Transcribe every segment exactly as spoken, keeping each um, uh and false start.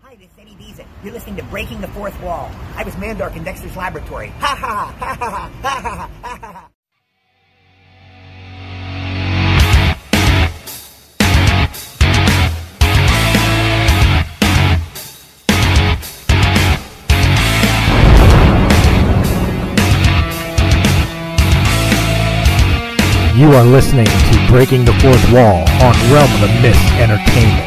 Hi, this is Eddie Deezen. You're listening to Breaking the Fourth Wall. I was Mandark in Dexter's Laboratory. Ha ha ha ha ha ha ha ha ha. You are listening to Breaking the Fourth Wall on Realm of the Mist Entertainment.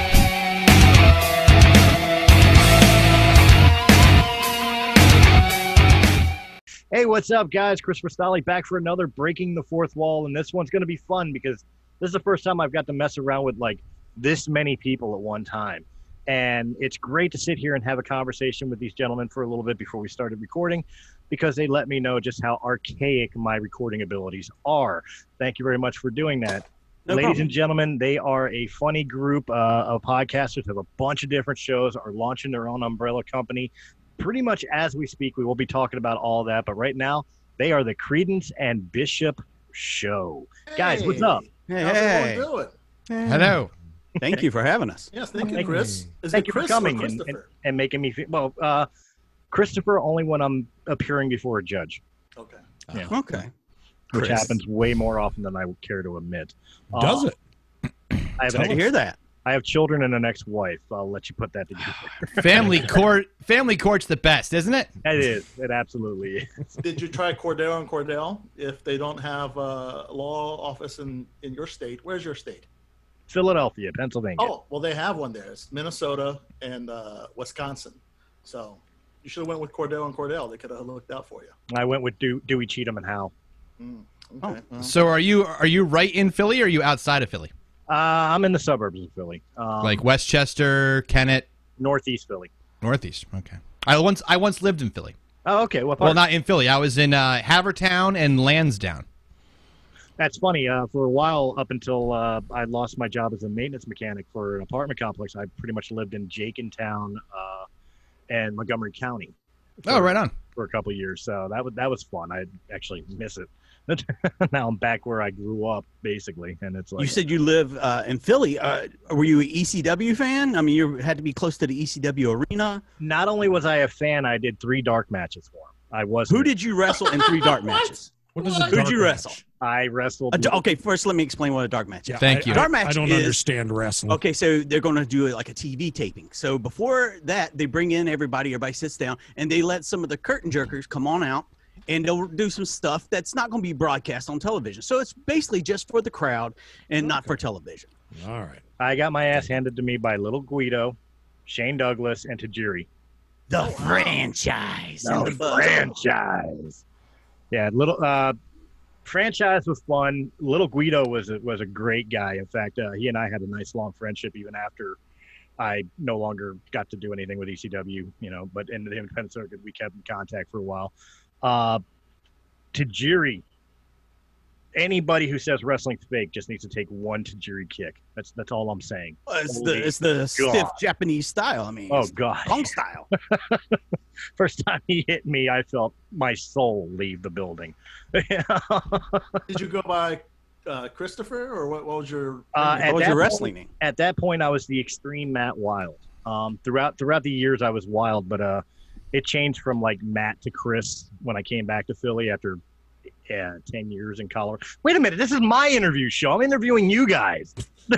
Hey, what's up, guys? Christopher Stolly back for another Breaking the Fourth Wall, and this one's going to be fun because this is the first time I've got to mess around with, like, this many people at one time. And it's great to sit here and have a conversation with these gentlemen for a little bit before we started recording, because they let me know just how archaic my recording abilities are. Thank you very much for doing that. No Ladies problem. and gentlemen, they are a funny group uh, of podcasters, have a bunch of different shows, are launching their own umbrella company. Pretty much as we speak, we will be talking about all that. But right now, they are the Credence and Bishop Show. Hey. Guys, what's up? Hey, How's hey. everyone doing? Hello. Thank you for having us. Yes, thank you, Thank Chris. Is Thank it you Chris for coming or and, and, Christopher? and making me feel, well, uh, Christopher only when I'm appearing before a judge, Okay. Yeah. Okay. which Chris. happens way more often than I would care to admit. Does Uh, it? I have, Sorry to an, hear that. I have children and an ex-wife. I'll let you put that together. Family court. Family court's the best, isn't it? It is. It absolutely is. Did you try Cordell and Cordell? If they don't have a law office in, in your state, where's your state? Philadelphia, Pennsylvania. Oh, well, they have one there. It's Minnesota and uh, Wisconsin. So you should have went with Cordell and Cordell. They could have looked out for you. I went with Dew- Dewey, Cheatham, and Howe. Mm, okay. well. So are you are you right in Philly or are you outside of Philly? Uh, I'm in the suburbs of Philly. Um, Like Westchester, Kennett, Northeast Philly. Northeast. Okay. I once I once lived in Philly. Oh, okay. What part? Well, not in Philly. I was in uh, Havertown and Lansdowne. That's funny. Uh, for a while, up until uh, I lost my job as a maintenance mechanic for an apartment complex, I pretty much lived in Jenkintown uh, and Montgomery County. Oh, right on. For a couple of years, so that was that was fun. I actually miss it. Now I'm back where I grew up, basically, and it's like You said you live uh, in Philly. Uh, were you an E C W fan? I mean, you had to be close to the E C W arena. not only was I a fan, I did three dark matches for him. I was Who did you wrestle in three dark matches? What is What? Who'd you wrestle? I wrestled? A d- okay, first let me explain what a dark match is. Thank you. Dark I, match I don't is- understand wrestling. Okay, so they're going to do like a T V taping. So before that, they bring in everybody. Everybody sits down, and they let some of the curtain jerkers come on out, and they'll do some stuff that's not going to be broadcast on television. So it's basically just for the crowd and not for television. All right. I got my ass handed to me by Little Guido, Shane Douglas, and Tajiri. The franchise. No, and the buzz. franchise. Yeah, little uh, franchise was fun. Little Guido was a, was a great guy. In fact, uh, he and I had a nice long friendship even after I no longer got to do anything with E C W. You know, but in the independent circuit, we kept in contact for a while. Uh, Tajiri. Anybody who says wrestling's fake just needs to take one Tajiri kick. That's that's all I'm saying. Well, It's Holy the it's the stiff God. Japanese style. I mean, Oh it's God! Kong style. First time he hit me, I felt my soul leave the building. Did you go by uh, Christopher, or what, what was your? Uh, What at was that your point- wrestling name? At that point, I was the extreme Matt Wild. Um, throughout throughout the years, I was Wild, but uh, it changed from like Matt to Chris when I came back to Philly after yeah, ten years in Colorado. Wait a minute, this is my interview show. I'm interviewing you guys.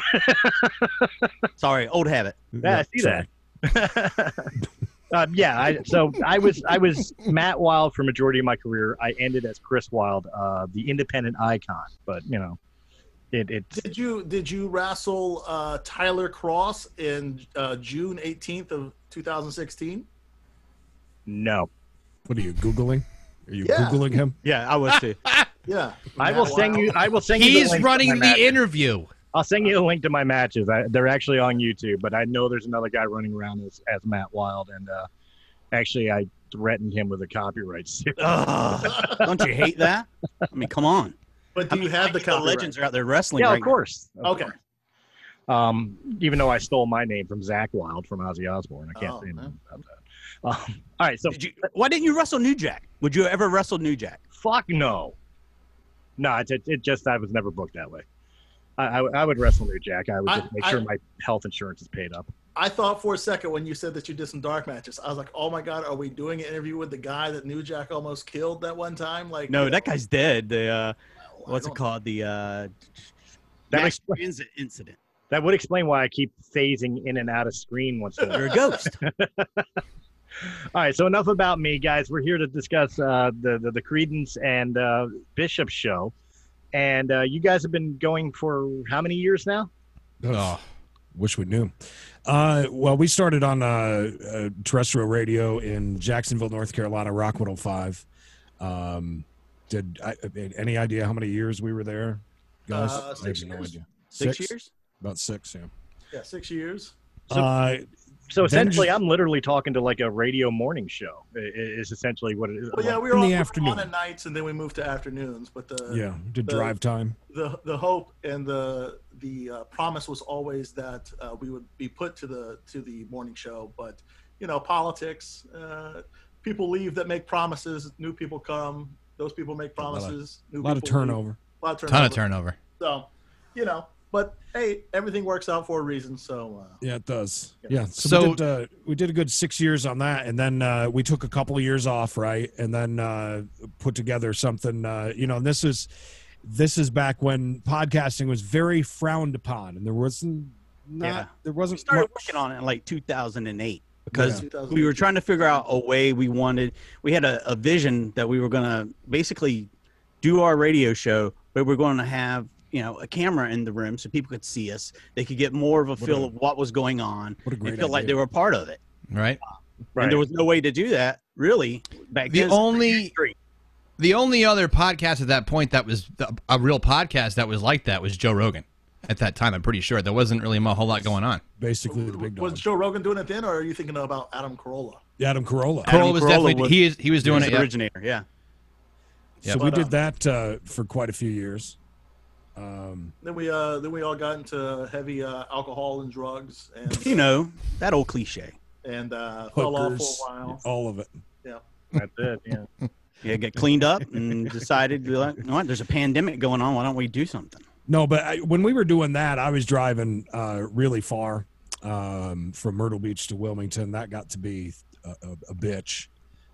Sorry, old habit. Yeah, I see that. uh, yeah, I, so I was I was Matt Wild for majority of my career. I ended as Chris Wild, uh, the independent icon. But you know, it it Did you did you wrestle uh, Tyler Cross in uh, June eighteenth of two thousand sixteen? no. What are you Googling? Are you Yeah. Googling him? Yeah, I was too. Yeah. I will Matt send Wild. you. I will send you. the He's link to running my the matches. interview. I'll send you a link to my matches. I, they're actually on YouTube, but I know there's another guy running around as, as Matt Wild, and uh, actually I threatened him with a copyright suit. Ugh, don't you hate that? I mean, come on. But do I you mean, have the the copyright? legends are out there wrestling. yeah, right of course. Of Okay. course. Um, even though I stole my name from Zach Wild from Ozzy Osbourne, I can't Oh, say anything man. about that. Um, all right, so Did you, why didn't you wrestle New Jack? Would you ever wrestle New Jack? fuck no. No, it, it, it just I was never booked that way. I, I, I would wrestle New Jack. I would I- just make I- sure my health insurance is paid up. I thought for a second when you said that you did some dark matches, I was like, oh my God, are we doing an interview with the guy that New Jack almost killed that one time? Like, No, you that know, guy's dead. The uh, well, I what's it don't- called? The uh, That mass explains- transit incident. That would explain why I keep phasing in and out of screen once in a while. You're a ghost. All right, so enough about me, guys. We're here to discuss uh, the, the the Credence and uh, Bishop show, and uh, you guys have been going for how many years now? Oh, wish we knew. Uh, well, we started on uh, uh, terrestrial radio in Jacksonville, North Carolina, Rock one oh five. Um, did I, any idea how many years we were there, guys? Uh, I six have no years. idea. Six years? About six, yeah. Yeah, six years. So- uh, So Then essentially, just- I'm literally talking to like a radio morning show. i- i- Is essentially what it is. Well, yeah, we were In on, the we were afternoon. on at nights, and then we moved to afternoons. But the yeah, did the- drive time. the the hope and the the uh, promise was always that uh, we would be put to the to the morning show. But you know, politics. Uh, people leave that make promises. New people come. Those people make lot of- promises. A new lot of people leave. turnover. A lot of turnover. Ton of turnover. So, you know, but hey, everything works out for a reason. So, uh, Yeah, it does. Yeah. Yeah. So, So- we, did, uh, we did a good six years on that, and then uh, we took a couple of years off, right, and then uh, put together something. Uh, you know, and this is this is back when podcasting was very frowned upon, and there wasn't not Yeah. there We wasn't started much- working on it in like two thousand eight because Yeah. we were trying to figure out a way we wanted. We had a, a vision that we were going to basically do our radio show, but we're going to have, you know, a camera in the room so people could see us. They could get more of a feel a- of what was going on what a and great feel like idea. they were a part of it. Right. Right. And there was no way to do that really back The then. only the only other podcast at that point that was the- a real podcast that was like that was Joe Rogan. At that time, I'm pretty sure there wasn't really a whole lot going on. basically the big was dog. Joe Rogan doing it then, or are you thinking about Adam Carolla? Adam Carolla. Corolla Adam was Carolla definitely was- he is he was doing He it. was the Yeah. originator, yeah. So Yep. we But, did uh, that uh, for quite a few years. Um, Then we uh then we all got into heavy uh, alcohol and drugs and You know, that old cliche. and uh, fell off hookers, for a while. all of it. That's it. Yeah. Yeah, get cleaned up and decided, like, you know what, there's a pandemic going on. Why don't we do something? No, but I, when we were doing that, I was driving uh, really far um, from Myrtle Beach to Wilmington. That got to be a, a, a bitch.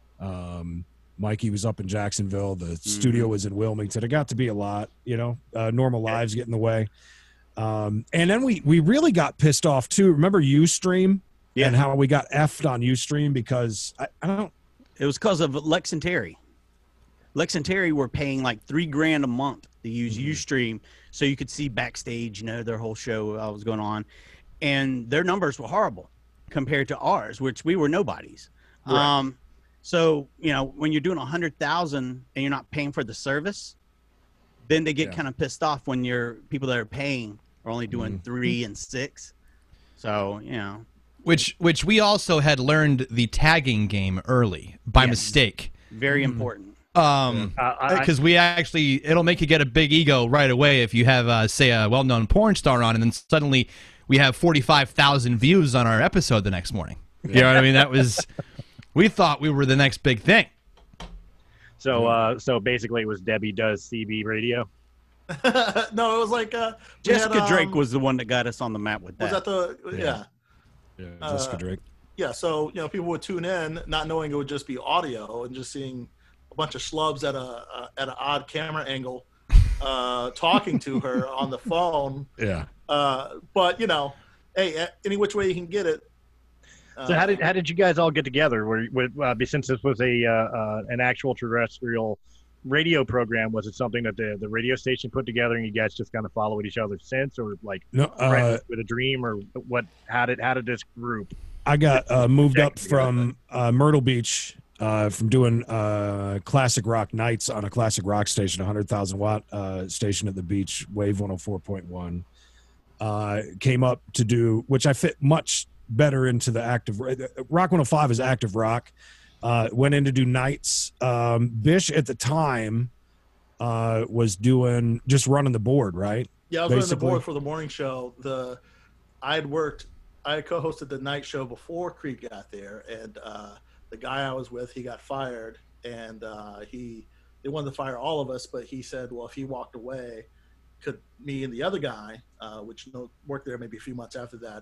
Um, Mikey was up in Jacksonville. The studio was in Wilmington. It got to be a lot, you know, uh, normal lives get in the way. Um, and then we, we really got pissed off too. Remember Ustream Yeah. and how we got effed on Ustream because I, I don't, It was because of Lex and Terry. Lex and Terry were paying like three grand a month to use Ustream so you could see backstage, you know, their whole show, what was going on. And their numbers were horrible compared to ours, which we were nobodies. Um, so, you know, when you're doing a hundred thousand and you're not paying for the service, then they get Yeah. kind of pissed off when you're people that are paying are only doing three and six. So, you know, Which which we also had learned the tagging game early by Yes. mistake. very important. Um, Uh, I, because we actually it'll make you get a big ego right away if you have uh, say a well-known porn star on and then suddenly we have forty-five thousand views on our episode the next morning. You know what I mean? That was we thought we were the next big thing. so uh, so basically, it was Debbie does C B radio. No, it was like uh, we had, Jessica Drake um, was the one that got us on the map with that. was that the yeah. yeah, Uh, Jessica Drake. Yeah, so you know, people would tune in, not knowing it would just be audio, and just seeing a bunch of schlubs at a uh, at an odd camera angle, uh, talking to her on the phone. Yeah. Uh, but you know, hey, a- any which way you can get it. Uh, So how did how did you guys all get together? Were, were uh, since this was a uh, uh, an actual terrestrial radio program, was it something that the the radio station put together and you guys just kind of followed each other since, or like No, uh, friends with a dream, or what? How did how did this group? I got uh, moved up Jack- from uh, Myrtle Beach uh, from doing uh, classic rock nights on a classic rock station, a hundred thousand watt uh, station at the beach, Wave one oh four point one. Uh, came up to do, which I fit much better into the active rock. one oh five is active rock. Uh, went in to do nights. Um, Bish at the time uh, was doing just running the board, right? Yeah, I was running the basically. board for the morning show. The I had worked, I had co-hosted the night show before Creed got there, and uh, the guy I was with, he got fired, and uh, he they wanted to fire all of us, but he said, well, if he walked away, could me and the other guy, uh, which you know, worked there maybe a few months after that,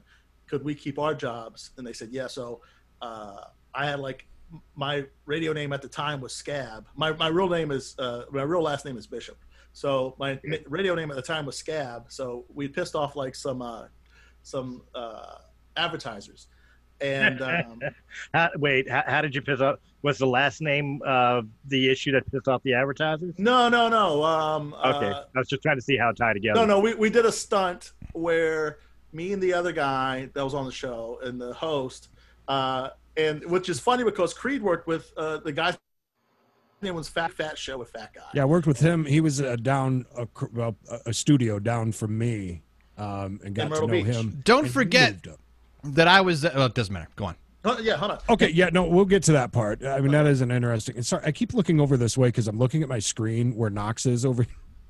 could we keep our jobs? And they said, yeah. So uh, I had like my radio name at the time was Scab. My my real name is uh, my real last name is Bishop. So my radio name at the time was Scab. So we pissed off like some uh, some uh, advertisers. And um, how, wait, how, how did you piss off? Was the last name uh, the issue that pissed off the advertisers? no, no, no. Um, Okay, uh, I was just trying to see how it tied together. no, no. We we did a stunt where me and the other guy that was on the show and the host, uh, and which is funny because Creed worked with uh, the guy's name was Fat Fat Show with Fat Guy. Yeah, I worked with him. He was uh, down a, cr- well, a- a studio down from me, um, and got to Myrtle know Beach. him. Don't And he forget moved up. that I was. Well, it doesn't matter. Go on. Oh, yeah, hold on. Okay, yeah, no, we'll get to that part. I mean, that is an interesting. And sorry, I keep looking over this way because I'm looking at my screen where Knox is over.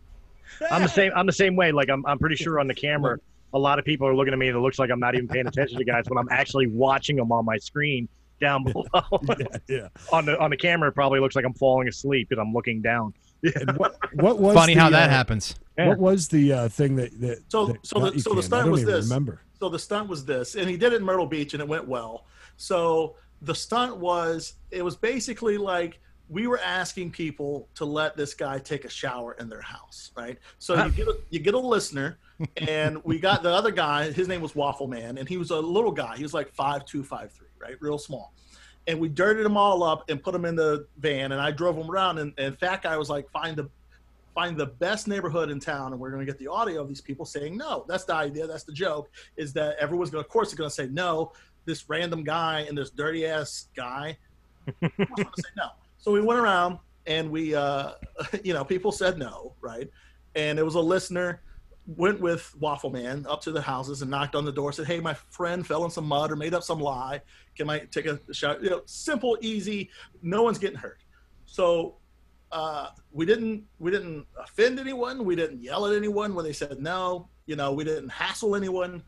I'm the same. I'm the same way. Like I'm, I'm pretty sure on the camera, a lot of people are looking at me. And it looks like I'm not even paying attention to guys, but I'm actually watching them on my screen down below. Yeah, yeah. on the on the camera, it probably looks like I'm falling asleep because I'm looking down. And what, what was Funny the, how that uh, happens. What was the uh, thing that that? So that so got the you so the canned? I stunt don't was even this. Remember? So the stunt was this, and he did it in Myrtle Beach, and it went well. So the stunt was, it was basically like we were asking people to let this guy take a shower in their house, right? So you get a, you get a listener, and we got the other guy. His name was Waffle Man, and he was a little guy. He was like five two, five three, right, real small. And we dirted them all up and put them in the van, and I drove them around. And, and Fat Guy was like, find the find the best neighborhood in town, and we're going to get the audio of these people saying no. That's the idea. That's the joke, is that everyone's going to, of course, they're going to say no. This random guy and this dirty ass guy, going to say no. So we went around and we, uh, you know, people said no, right? And it was a listener went with Waffle Man up to the houses and knocked on the door, said, hey, my friend fell in some mud or made up some lie. Can I take a shot? You know, simple, easy. No one's getting hurt. So uh, we didn't we didn't offend anyone. We didn't yell at anyone when they said no. You know, we didn't hassle anyone.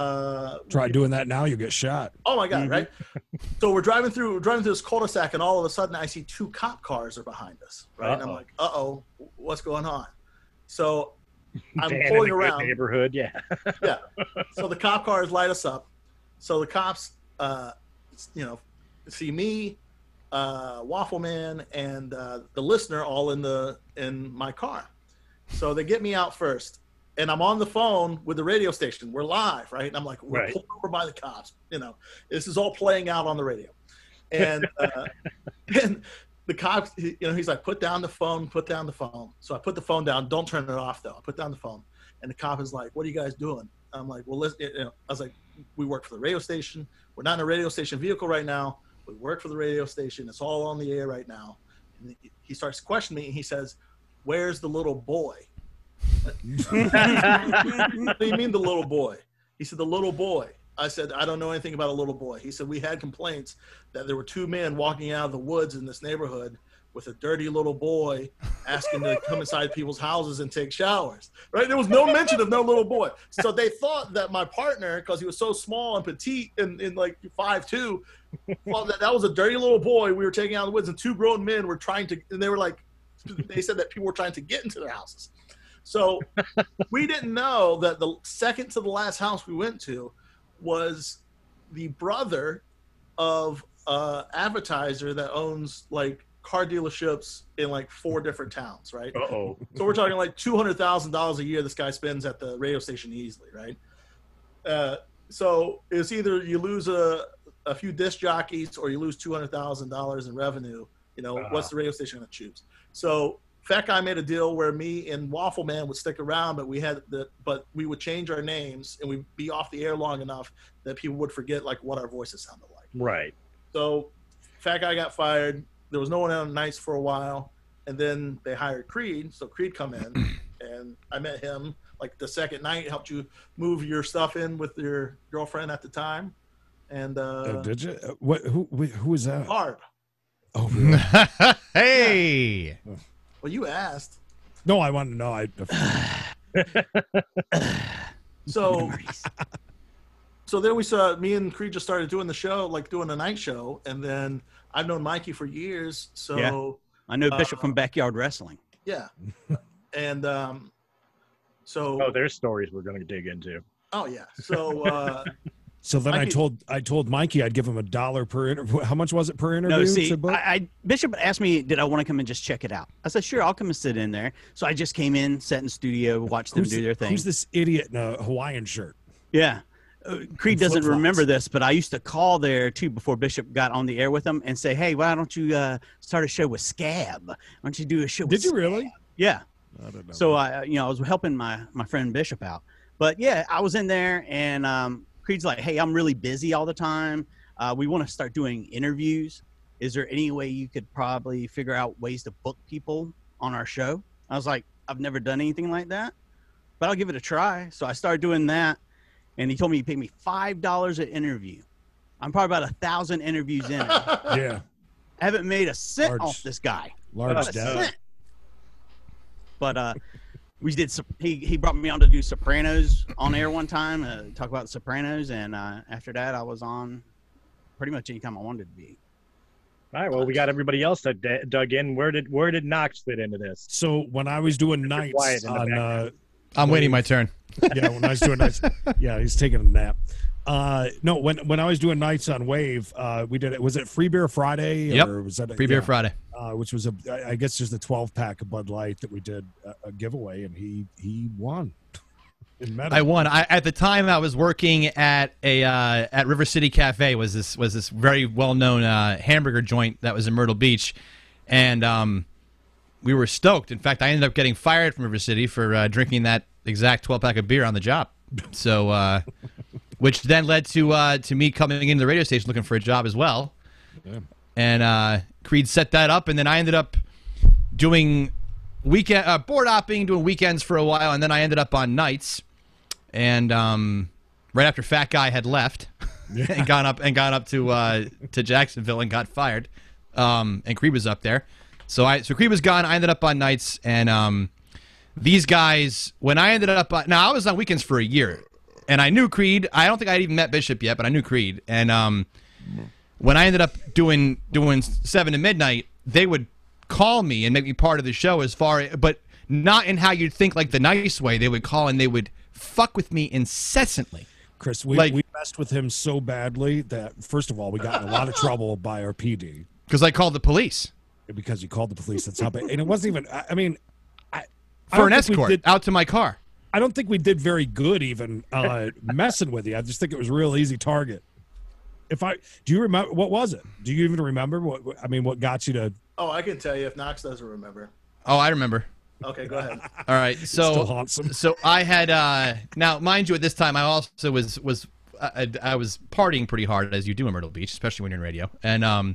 Uh, Try we, doing that now, you get shot. Oh my God! Mm-hmm. Right. So we're driving through we're driving through this cul-de-sac, and all of a sudden I see two cop cars are behind us. Right. And I'm like, uh oh, what's going on? So I'm Dan pulling in a good around. neighborhood, yeah. Yeah. So the cop cars light us up. So the cops, uh, you know, see me, uh, Waffle Man, and uh, the listener all in the in my car. So they get me out first, and I'm on the phone with the radio station. We're live, right? And I'm like, we're Right. pulled over by the cops. You know, this is all playing out on the radio, and uh, and the cops, you know, he's like, put down the phone, put down the phone. So I put the phone down. Don't turn it off, though. I put down the phone. And the cop is like, what are you guys doing? I'm like, well, listen, you know, I was like, we work for the radio station. We're not in a radio station vehicle right now. We work for the radio station. It's all on the air right now. And he starts questioning me, and he says, where's the little boy? What do you mean the little boy? He said, the little boy. I said, I don't know anything about a little boy. He said, we had complaints that there were two men walking out of the woods in this neighborhood with a dirty little boy asking to come inside people's houses and take showers, right? There was no mention of no little boy. So they thought that my partner, because he was so small and petite and, and like five two, thought that that was a dirty little boy we were taking out of the woods, and two grown men were trying to, and they were like, they said that people were trying to get into their houses. So we didn't know that the second to the last house we went to was the brother of uh advertiser that owns like car dealerships in like four different towns, right? Uh-oh. So we're talking like two hundred thousand dollars a year this guy spends at the radio station easily, right? Uh, so it's either you lose a, a few disc jockeys or you lose two hundred thousand dollars in revenue. You know, Uh-huh. what's the radio station going to choose? So Fat Guy made a deal where me and Waffle Man would stick around, but we had the, but we would change our names and we'd be off the air long enough that people would forget like what our voices sounded like. Right. So Fat Guy got fired. There was no one on nights for a while, and then they hired Creed. So Creed come in, and I met him like the second night. Helped you move your stuff in with your girlfriend at the time, and uh, Uh, did you? Uh, What? Who? wh- Who was that? Barb. Oh, really? Hey. Well, you asked. No, I want to know. I. So, so then we saw me and Creed just started doing the show, like doing a night show, and then I've known Mikey for years. So Yeah. I know Bishop Uh, from Backyard Wrestling. yeah, and um, so Oh, there's stories we're going to dig into. oh yeah, so uh, So then I, I could- told I told Mikey I'd give him a dollar per interview. How much was it per interview? No, see, to book? I, I Bishop asked me, did I want to come and just check it out? I said, sure, I'll come and sit in there. So I just came in, sat in the studio, watched them who's, do their thing. who's this idiot in a Hawaiian shirt? Yeah. Uh, Creed And doesn't flip-flops. remember this, but I used to call there too before Bishop got on the air with him and say, hey, why don't you uh, start a show with Scab? Why don't you do a show with Did you Scab? really? Yeah. I don't know. So I, you know, I was helping my my friend Bishop out. But yeah, I was in there, and um, Creed's like, "Hey, I'm really busy all the time. Uh, we want to start doing interviews. Is there any way you could probably figure out ways to book people on our show?" I was like, "I've never done anything like that, but I'll give it a try." So I started doing that, and he told me he'd pay me five dollars an interview. I'm probably about a thousand interviews in it. I Yeah, haven't made a cent Large- off this guy. large Not a debt. cent. But uh, we did. Sop- He he brought me on to do Sopranos on air one time, uh, talk about the Sopranos, and uh, after that, I was on pretty much anytime I wanted to be. All right. Well, we got everybody else that d- dug in. Where did where did Knox fit into this? So when I was doing Quiet nights in the on, uh, I'm waiting my turn. yeah, when I was doing nights, yeah, he's taking a nap. Uh, no, when when I was doing nights on Wave, uh, we did it. Was it Free Beer Friday? Yep. Or was that a, Free Beer yeah, Friday. Uh, which was a, I I guess, just a twelve pack of Bud Light that we did a, a giveaway, and he he won. In medal. I won. I, at the time, I was working at a uh, at River City Cafe. Was this was this very well known uh, hamburger joint that was in Myrtle Beach, and um, we were stoked. In fact, I ended up getting fired from River City for uh, drinking that exact twelve pack of beer on the job. So, uh, which then led to uh, to me coming into the radio station looking for a job as well. Yeah. And uh, Creed set that up, and then I ended up doing weekend uh, board hopping, doing weekends for a while, and then I ended up on nights. And um, right after Fat Guy had left and gone up and gone up to uh, to Jacksonville and got fired, um, and Creed was up there. So I so Creed was gone. I ended up on nights, and um, these guys. When I ended up on, now I was on weekends for a year, and I knew Creed. I don't think I'd even met Bishop yet, but I knew Creed. And um, when I ended up doing doing seven to midnight, they would call me and make me part of the show. As far, but not in how you'd think, like the nice way. They would call and they would fuck with me incessantly. Chris, we, Like- we messed with him so badly that, first of all, we got in a lot of trouble by our P D Because I called the police because he called the police. That's how bad. And it wasn't even, I, I mean, I, I for don't an think we escort did- out to my car. I don't think we did very good even uh, messing with you. I just think it was a real easy target. If I, do you remember, what was it? Do you even remember what, I mean, what got you to, Oh, I can tell you if Knox doesn't remember. Oh, I remember. Okay, go ahead. All right, still so haunts him? so I had uh, now, mind you, at this time I also was was I, I was partying pretty hard, as you do in Myrtle Beach, especially when you're in radio, and um,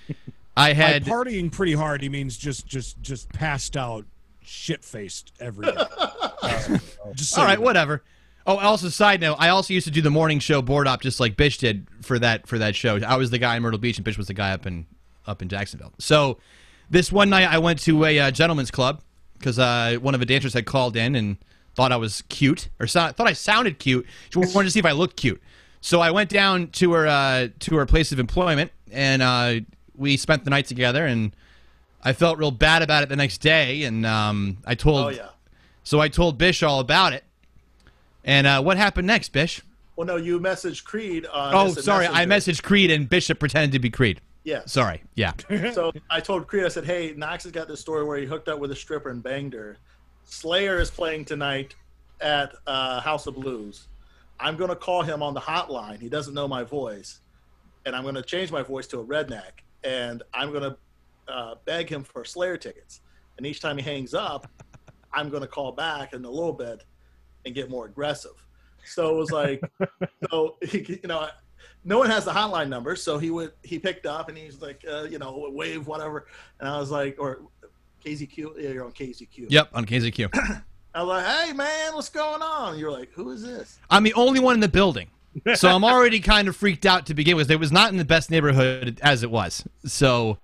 I by had partying pretty hard, he means just, just, just passed out, shit-faced every day. Uh, just so all you right, know. whatever. Oh, also, side note, I also used to do the morning show board op just like Bish did for that for that show. I was the guy in Myrtle Beach, and Bish was the guy up in up in Jacksonville. So this one night, I went to a uh, gentleman's club because uh, one of the dancers had called in and thought I was cute, or so, thought I sounded cute. She wanted to see if I looked cute. So I went down to her uh, to her place of employment, and uh, we spent the night together. And I felt real bad about it the next day, and um, I told. Oh, yeah. So I told Bish all about it. And uh, what happened next, Bish? Well, no, you messaged Creed on. Oh, Instant sorry, I Messenger. messaged Creed, and Bishop pretended to be Creed. Yes. Sorry, yeah. So I told Creed, I said, hey, Knox has got this story where he hooked up with a stripper and banged her. Slayer is playing tonight at uh, House of Blues. I'm going to call him on the hotline. He doesn't know my voice. And I'm going to change my voice to a redneck. And I'm going to uh, beg him for Slayer tickets. And each time he hangs up, I'm going to call back in a little bit and get more aggressive. So it was like, so, he, you know, no one has the hotline number, so he would he picked up and he's like, uh, you know, wave whatever, and I was like, or K Z Q, yeah, you're on K Z Q. Yep, on K Z Q. I was like, hey man, what's going on? And you're like, who is this? I'm the only one in the building, so I'm already kind of freaked out to begin with. It was not in the best neighborhood as it was. So,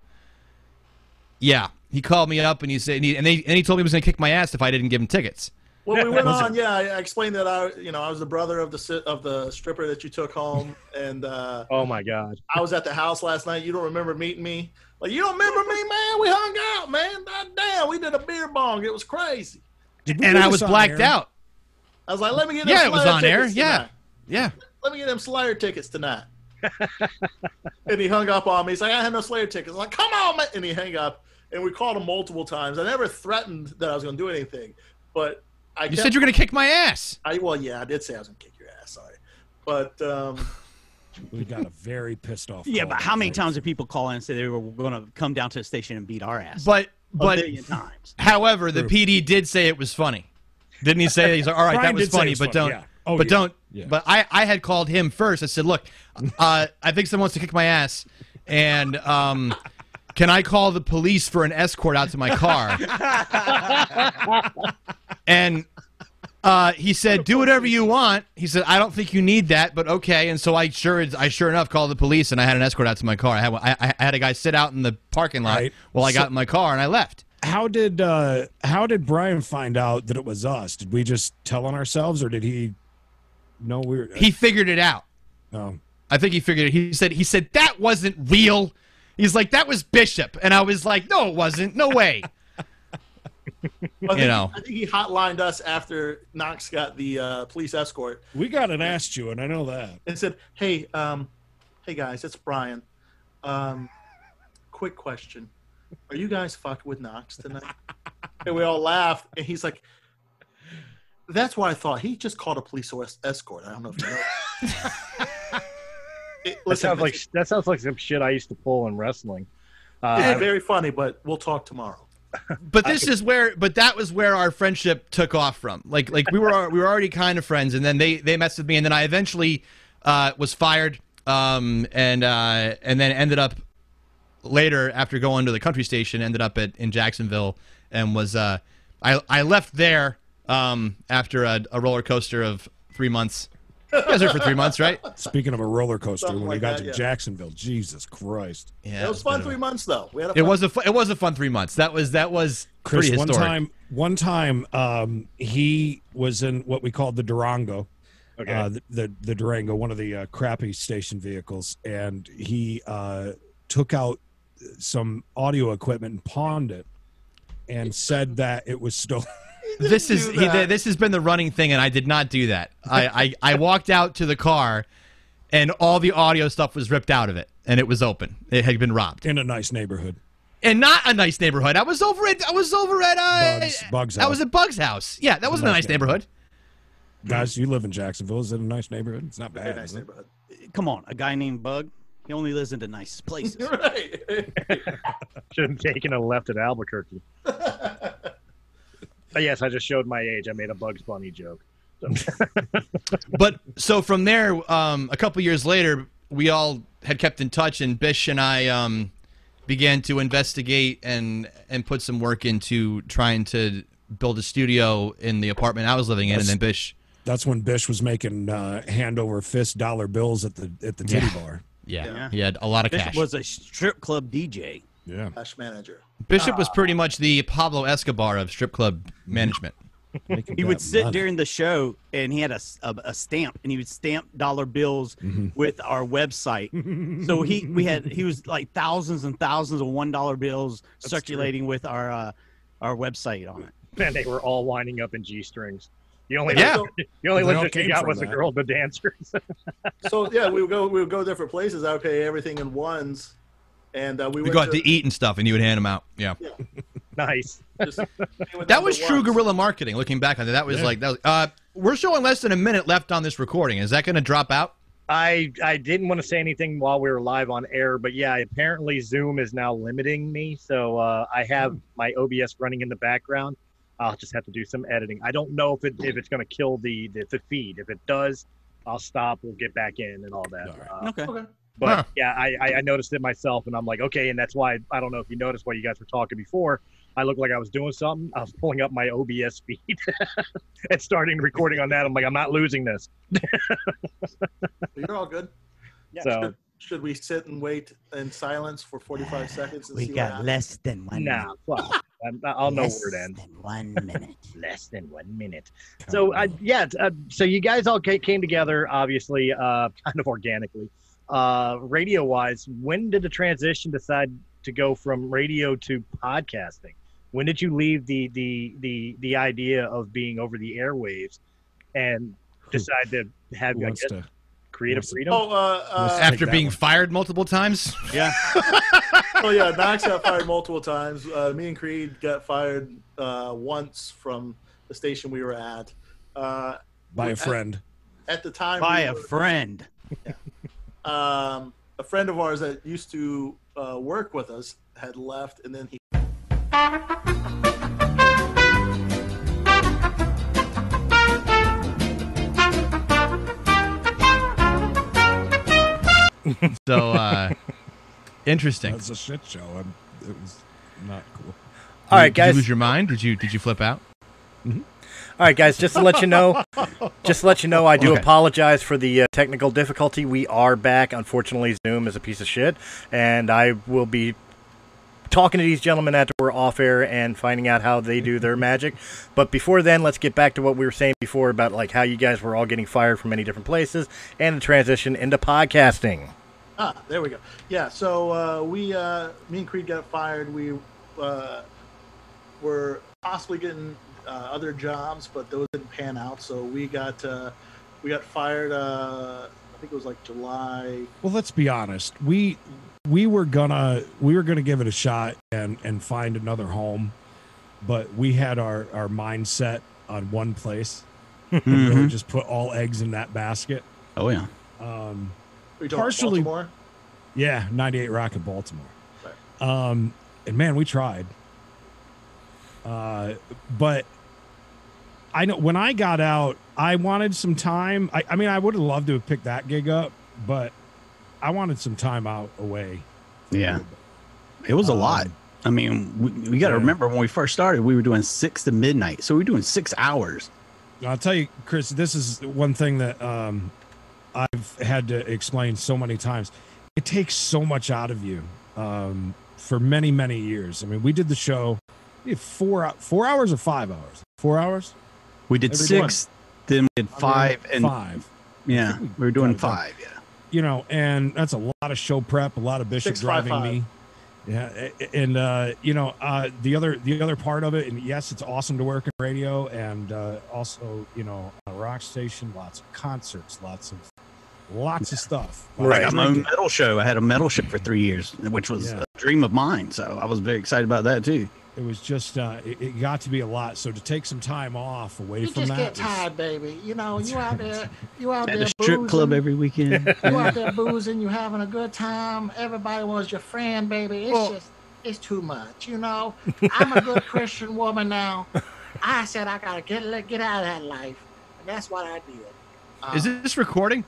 yeah, he called me up and he said, and he, and, they, and he told me he was going to kick my ass if I didn't give him tickets. Well, we went on. Yeah, I I explained that I, you know, I was the brother of the si- of the stripper that you took home, and uh, Oh my God. I was at the house last night. You don't remember meeting me? Like, you don't remember me, man? We hung out, man. God damn, we did a beer bong. It was crazy. Did we And do I this was on blacked air? out. I was like, let me get. Yeah, them it was Slayer on air. tickets Yeah, tonight. yeah. let me get them Slayer tickets tonight. And he hung up on me. He's like, I have no Slayer tickets. I'm like, come on, man. And he hung up. And we called him multiple times. I never threatened that I was going to do anything. But I You kept, said you were going to kick my ass. I, well, yeah, I did say I was going to kick your ass. Sorry. But um, We got a very pissed off. Yeah, call but how many tonight. times did people call in and say they were going to come down to the station and beat our ass? But, a but, billion times. however, the True. P D did say it was funny. Didn't he say, he's like, all right, Brian that was did say funny, it was but funny, don't, yeah. Oh, but yeah. don't, Yeah. but I, I had called him first. I said, look, uh, I think someone wants to kick my ass. And, um, can I call the police for an escort out to my car? And uh, he said, do whatever you want. He said, I don't think you need that, but okay. And so I sure, I sure enough called the police, and I had an escort out to my car. I had, I, I had a guy sit out in the parking lot Right. while I got So- in my car, and I left. How did uh, how did Brian find out that it was us? Did we just tell on ourselves, or did he know we were? He figured it out. Oh. I think he figured it. He said, he said, that wasn't real. He's like, that was Bishop. And I was like, no, it wasn't. No way. I think, You know. I think he hotlined us after Knox got the uh, police escort We got an ass chewing, I know that. and said, hey, um, hey guys, it's Brian. Um, quick question. Are you guys fucking with Knox tonight? And we all laughed. And he's like, that's what I thought. He just called a police es- escort. I don't know if you know. It, That listen, sounds like it's, that sounds like some shit I used to pull in wrestling. Uh, it's very funny, but we'll talk tomorrow. But this is where, but that was where our friendship took off from. Like, like we were, we were already kind of friends, and then they, they messed with me, and then I eventually uh, was fired, um, and uh, and then ended up later after going to the country station, ended up at in Jacksonville, and was uh, I I left there um, after a, a roller coaster of three months. You guys were for three months, right? Speaking of a roller coaster, Something when like we got that, to yeah. Jacksonville, Jesus Christ. Yeah, It was a fun bit of three a- months, though. We had a It fun was a fu- it was a fun three months. That was that was Chris, pretty one historic. time, one time, um, he was in what we called the Durango, okay. uh, the, the the Durango, one of the uh, crappy station vehicles, and he uh, took out some audio equipment and pawned it, and said that it was stolen. This is do he, that. this has been the running thing, and I did not do that. I, I I walked out to the car, and all the audio stuff was ripped out of it, and it was open. It had been robbed, In a nice neighborhood. and not a nice neighborhood. I was over at I was over at uh, Bugs- Bugs I was house. at Bug's house. Yeah, that wasn't a Nice nice neighborhood. Guys, you live in Jacksonville. Is it a nice neighborhood? It's not very bad. nice is it? neighborhood. Come on, a guy named Bug. He only lives in the nicest places. Right. Should have taken a left at Albuquerque. But yes, I just showed my age. I made a Bugs Bunny joke. But so from there, um, a couple years later, we all had kept in touch, and Bish and I um, began to investigate and and put some work into trying to build a studio in the apartment I was living in, and then Bish. That's when Bish was making uh, hand over fist dollar bills at the at the titty Yeah. bar. Yeah, Yeah. he had a lot of Bishop cash. was a strip club D J. Yeah. Cash manager. Bishop was pretty much the Pablo Escobar of strip club management. Making He that would sit money. during the show, and he had a, s- a- a stamp, and he would stamp dollar bills Mm-hmm. with our website. So he we had he was like thousands and thousands of one dollar bills circulating with our uh, our website on it. And they were all winding up in G strings. The only Yeah. the only They all listeners you came got from was the that. girl, the dancers. So yeah, we would go. We would go different places. I would pay everything in ones, and uh, we We went got to eat and stuff, and you would hand them out. Yeah, Nice. just pay with that number was true ones. guerrilla marketing. Looking back on it, that was Yeah. like that. Was, uh, we're showing less than a minute left on this recording. Is that going to drop out? I I didn't want to say anything while we were live on air, but yeah, apparently Zoom is now limiting me. So uh, I have my O B S running in the background. I'll just have to do some editing. I don't know if it if it's going to kill the, the the feed. If it does, I'll stop. We'll get back in and all that. All right. Uh, Okay. Okay. But Huh. yeah, I, I I noticed it myself, and I'm like, okay, and that's why I don't know if you noticed while you guys were talking before. I looked like I was doing something. I was pulling up my O B S feed and starting recording on that. I'm like, I'm not losing this. You're all good. So Should, should we sit and wait in silence for forty-five seconds and We see what got happens? less than one nah, fuck. I'm- I'll know less where it ends. than one minute. Less than one minute. So uh, yeah, t- uh, so you guys all ca- came together, obviously, uh, kind of organically, uh, radio-wise. When did the transition decide to go from radio to podcasting? When did you leave the the the the idea of being over the airwaves and decide to have Who I wants guess, to? Creative freedom. Oh, uh, uh, After being one. fired multiple times? Yeah. oh yeah, Knox got fired multiple times. Uh, me and Creed got fired uh, once from the station we were at. Uh, By a at, friend. At the time. By we a were, friend. Yeah. Um, a friend of ours that used to uh, work with us had left, and then he. So, uh, interesting. That's a shit show. I'm, it was not cool. All right, Did guys. you lose your mind? Did you did you flip out? Mm-hmm. All right, guys. Just to let you know, just to let you know, I do Okay. apologize for the uh, technical difficulty. We are back. Unfortunately, Zoom is a piece of shit, and I will be talking to these gentlemen after we're off air and finding out how they do their magic. But before then, let's get back to what we were saying before about like how you guys were all getting fired from many different places and the transition into podcasting. Ah, there we go. Yeah, so uh, we, uh, me and Creed got fired. We uh, were possibly getting uh, other jobs, but those didn't pan out. So we got uh, we got fired. Uh, I think it was like July. Well, let's be honest. We we were gonna we were gonna give it a shot and and find another home, but we had our our mindset on one place. Mm-hmm. Really just put all eggs in that basket. Oh yeah. Um, Are you talking partially, Baltimore? yeah, ninety-eight Rocket Baltimore. Right. Um, and man, we tried. Uh, but I know when I got out, I wanted some time. I, I mean, I would have loved to have picked that gig up, but I wanted some time out away. Yeah. It was a Um, lot. I mean, we, we got to yeah. remember when we first started, we were doing six to midnight. So we were doing six hours. I'll tell you, Chris, this is one thing that um, I've had to explain so many times. It takes so much out of you um, for many, many years. I mean, we did the show we had four four hours or five hours. Four hours. We did Every six, then we did five, and five. yeah, we we were doing got it done. five. Yeah. You know, and that's a lot of show prep, a lot of Bishop Six, five, driving five. me. Yeah, a- and uh, you know, uh, the other the other part of it, and yes, it's awesome to work in radio, and uh, also, you know, on a rock station, lots of concerts, lots of lots of stuff. I Right. got my own metal show. I had a metal show for three years, which was Yeah. a dream of mine. So I was very excited about that too. It was just uh, it, it got to be a lot. So to take some time off away You from just that, get was- tired, baby. You know, you out there, you out At there the strip boozing, club every weekend. you out there boozing, you having a good time. Everybody was your friend, baby. It's Well- just, it's too much. You know, I'm a good Christian woman now. I said I gotta get let- get out of that life, and that's what I did. Um, Is this recording?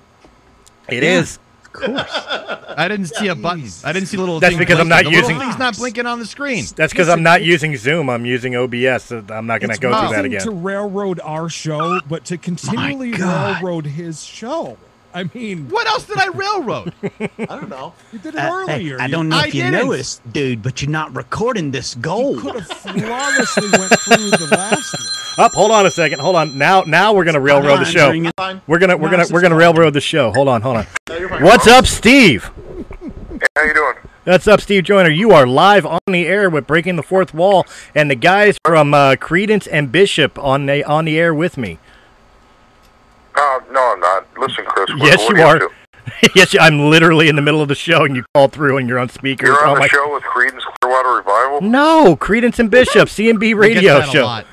It is. Of course. I didn't see a button. I didn't see a little. That's thing because I'm blinking. not The little using- thing's not blinking on the screen. That's because I'm not using Zoom. I'm using O B S. So I'm not going to It's go through that nothing again. to railroad our show, but to continually God. railroad his show. I mean, What else did I railroad? I don't know. you did it Uh, earlier. I You- don't know I if you didn't. noticed, dude, but you're not recording this gold. could have flawlessly went through the last one. Up, hold on a second. Hold on. Now, now we're going to railroad the show. During it- Fine. We're gonna, we're No, gonna, it's we're gonna fine. railroad the show. Hold on, hold on. No, you're fine. What's up, Steve? How you doing? What's up, Steve Joyner? You are live on the air with Breaking the Fourth Wall, and the guys from uh, Credence and Bishop on the on the air with me. Uh, no, I'm not. Listen, Chris. What, Yes, what you do are. do? Yes, I'm literally in the middle of the show, and you call through, and you're on speakers. You're Oh on the my- show with Creedence Clearwater Revival? No, Credence and Bishop, C M B We get radio that a show. lot.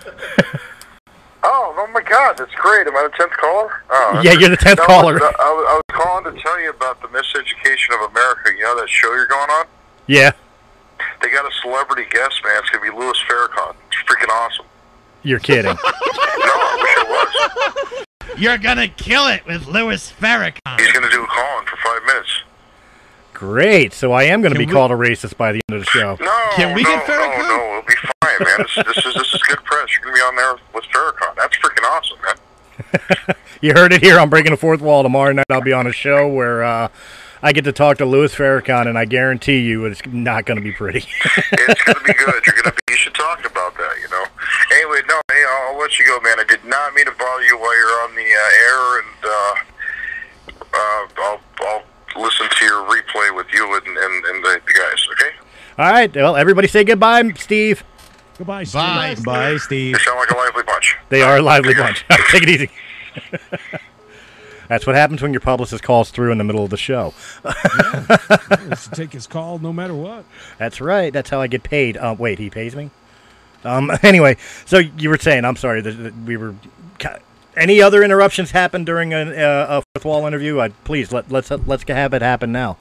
Oh, oh my God, that's great. Am I the tenth caller? Oh, Yeah, you're the tenth no, caller. I was, I, was, I was calling to tell you about the Miseducation of America. You know that show you're going on? Yeah, They got a celebrity guest, man. It's going to be Louis Farrakhan. It's freaking awesome. you're kidding. No, I wish it was. You're gonna kill it with Louis Farrakhan. He's going to do a call-in for five minutes. Great. So I am going to Can be we- called a racist by the end of the show. No, Can we no, get Farrakhan? no, no. It'll be fine, man. This, this is this is good press. You're going to be on there with Farrakhan. That's freaking awesome, man. You heard it here on Breaking the Fourth Wall. Tomorrow night I'll be on a show where uh, I get to talk to Louis Farrakhan, and I guarantee you it's not going to be pretty. It's going to be good. You're going to be. You should talk about that. You know. Anyway, no. Hey, I'll, I'll let you go, man. I did not mean to bother you while you're on the uh, air, and uh, uh, I'll I'll listen to your replay with you and and, and the, the guys. Okay. All right. Well, everybody say goodbye, Steve. Goodbye, Steve. Bye. Bye, Steve. They sound like a lively bunch. They are a lively bunch. Take it easy. That's what happens when your publicist calls through in the middle of the show. Yeah. Let's take his call no matter what. That's right. That's how I get paid. Uh, wait, he pays me? Um. Anyway, so you were saying, I'm sorry, that, that we were... Any other interruptions happen during a, uh, a fourth wall interview? I, please, let, let's let's have it happen now.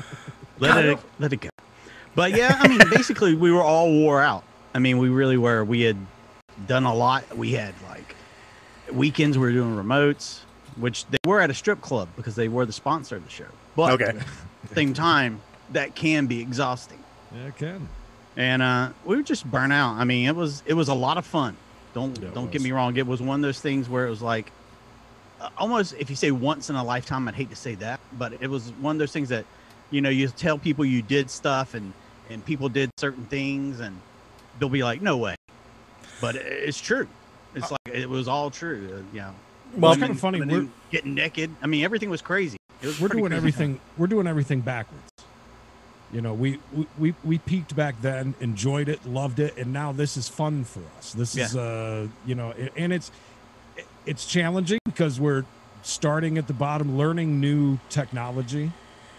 Let it, let it go. But yeah, I mean, basically, we were all wore out. I mean, we really were. We had done a lot. We had, like, weekends we were doing remotes, which they were at a strip club because they were the sponsor of the show. But okay. at the same time, that can be exhausting. Yeah, it can. And uh, we were just burnt out. I mean, it was it was a lot of fun. Don't Yeah, it don't was. get me wrong. It was one of those things where it was like, uh, almost, if you say once in a lifetime, I'd hate to say that, but it was one of those things that, you know, you tell people you did stuff and, and people did certain things and they'll be like, no way. But it- it's true. It's like, it was all true. Uh, you know, Well, it's women kinda funny, coming we're- in, getting naked. I mean, everything was crazy. It was We're pretty doing crazy. everything. We're doing everything backwards. You know, we, we we we peaked back then, enjoyed it, loved it, and now this is fun for us. This is, uh, you know, a- and it's it's challenging because we're starting at the bottom, learning new technology,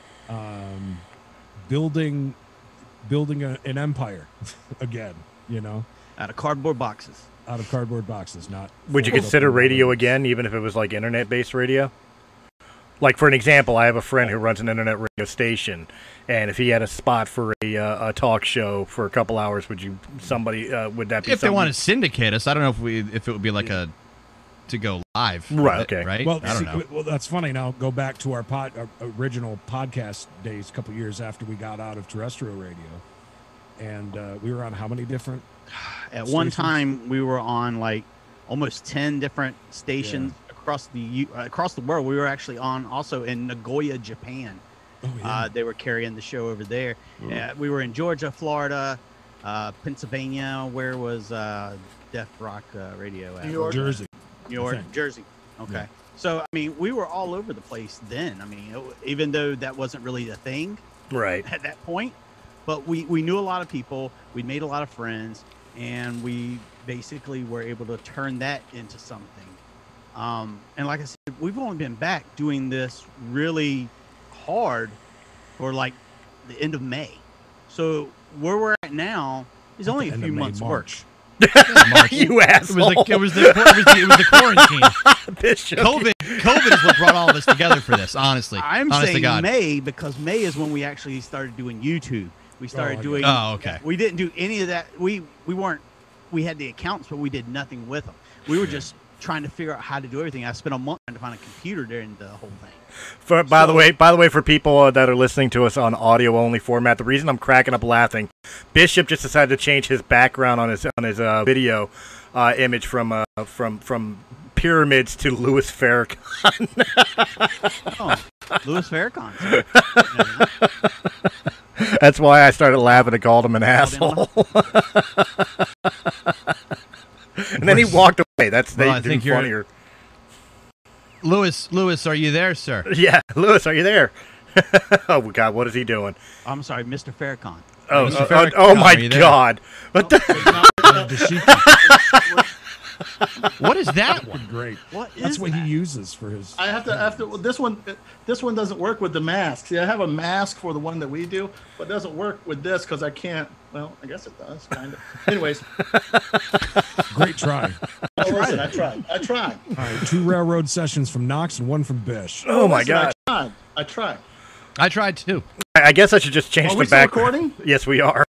um, building building a, an empire again. You know, Out of cardboard boxes. out of cardboard boxes. Not. Would you folded up consider in radio letters. again, even if it was like internet-based radio? Like, for an example, I have a friend who runs an internet radio station, and if he had a spot for a, uh, a talk show for a couple hours, would you somebody uh, would that be If they something- want to syndicate us, I don't know if we if it would be like a to go live. Right, with it, okay. Right. Well, I don't see, know. well, that's funny. Now go back to our pod, our original podcast days, a couple years after we got out of terrestrial radio, and uh, we were on how many different? At one stations? time, we were on like almost ten different stations across the U- uh, across the world. We were actually on also in Nagoya, Japan. Oh yeah. Uh, they were carrying the show over there. Uh, we were in Georgia, Florida, uh, Pennsylvania. Where was uh, Def Rock uh, Radio at? New York. Jersey. New York, think. Jersey. Okay. Yeah. So I mean, we were all over the place then. I mean, it, even though that wasn't really a thing Right. at that point, but we we knew a lot of people. We made a lot of friends, and we basically were able to turn that into something. Um, and like I said, we've only been back doing this really hard for like the end of May. So where we're at now is only a End few of May, months' work. March. You It asshole. was the it was the it was the, it was the quarantine. Bishop. COVID COVID is what brought all of us together for this. Honestly, I'm honest to saying God. May because May is when we actually started doing YouTube. We started Oh, okay. doing. Oh, okay. We didn't do any of that. We we weren't. We had the accounts, but we did nothing with them. We were just trying to figure out how to do everything. I spent a month trying to find a computer during the whole thing. For, by the So- way, by the way, for people uh, that are listening to us on audio only format, the reason I'm cracking up laughing, Bishop just decided to change his background on his on his uh, video uh, image from uh, from from pyramids to Louis Farrakhan. Oh, Louis Farrakhan. So, That's why I started laughing and called him an asshole. And then he walked away. That's Well, they I do think you're- funnier. Lewis, Lewis, are you there, sir? Yeah, Louis, are you there? Oh God, what is he doing? I'm sorry, Mister Farrakhan. Oh, Mister uh, Farrakhan, oh my are you there? God! What the? Uh, Dashiki. What is that one? Great. What is That's what that? he uses for his. I have to after well, this one. This one doesn't work with the mask. See, I have a mask for the one that we do, but it doesn't work with this because I can't. Well, I guess it does, kind of. Anyways, Great try. oh, listen, I tried. I tried. All right, two railroad sessions from Knox and one from Bish. Oh my Listen, God! I tried. I tried. I tried too. I I guess I should just change Are the we still background. recording? Yes, we are.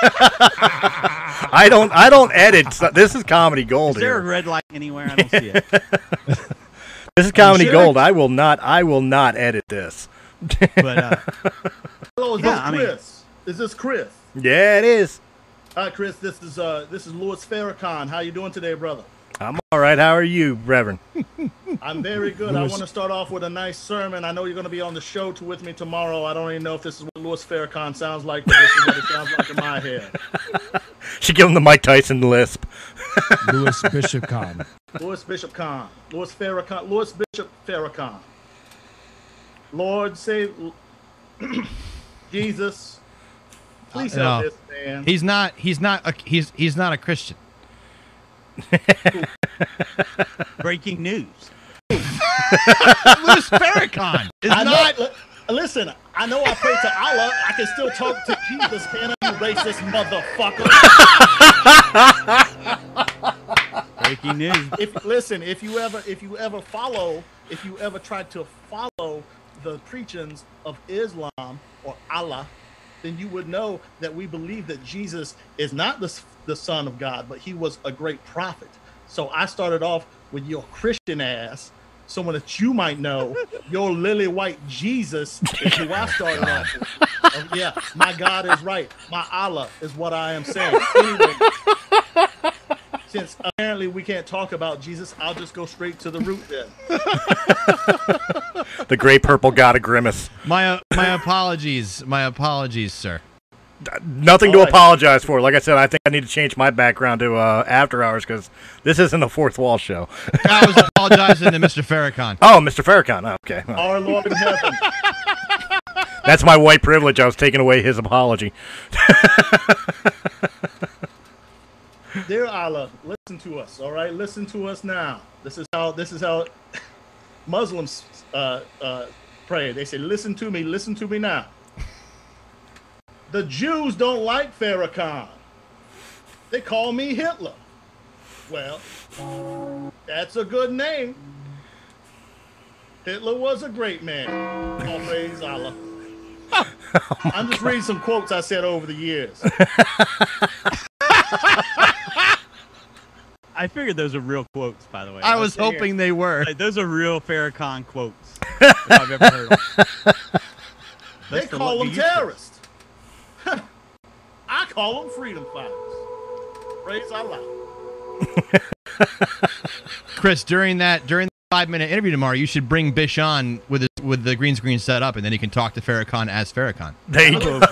I don't. I don't edit. So this is comedy gold Is there a here. red light anywhere? I don't see it. This is comedy sure? gold. I will not. I will not edit this. But uh, Hello, is Yeah, this I mean- Chris? Is this Chris? Yeah, it is. Hi, Chris. This is uh, this is Louis Farrakhan. How you doing today, brother? I'm all right. How are you, Reverend? I'm very good. I Louis- want to start off with a nice sermon. I know you're going to be on the show to, with me tomorrow. I don't even know if this is what Louis Farrakhan sounds like, but this is what it sounds like in my head. Should give him the Mike Tyson lisp. Louis Bishop Khan. Louis Bishop Khan. Louis Farrakhan. Louis Bishop Farrakhan. Lord, save Jesus. Please Uh, help no. this man. He's not. He's not. A, he's he's not a Christian. breaking news. Louis Farrakhan is I know- not. li- listen, I know I pray to Allah. I can still talk to Jesus, can I, you racist motherfucker? Breaking news. If listen, if you ever, if you ever follow, if you ever try to follow the preachings of Islam or Allah, then you would know that we believe that Jesus is not the the Son of God, but he was a great prophet. So I started off with your Christian ass, someone that you might know, your lily white Jesus is who I started off with. Oh, yeah, my God is right. My Allah is what I am saying. Anyway, since apparently we can't talk about Jesus, I'll just go straight to the root then. The great purple god of grimace. My uh, my apologies. My apologies, sir. Nothing All to right. apologize for. Like I said, I think I need to change my background to uh, After Hours because this isn't a fourth wall show. I was apologizing to Mister Farrakhan. Oh, Mister Farrakhan. Oh, okay. Well, Our Lord in heaven. that's my white privilege. I was taking away his apology. Dear Allah, listen to us, all right? Listen to us now. This is how this is how Muslims uh, uh, pray. They say, listen to me, listen to me now. The Jews don't like Farrakhan. They call me Hitler. Well, that's a good name. Hitler was a great man. All praise Allah. I'm just reading some quotes I said over the years. I figured those are real quotes, by the way. I was sitting here- hoping they were. Like, those are real Farrakhan quotes. If I've ever heard them. They That's the call one them you use. terrorists. I call them freedom fighters. Praise Allah. Chris, during that during the five minute interview tomorrow, you should bring Bish on with his, with the green screen set up, and then he can talk to Farrakhan as Farrakhan. There you go.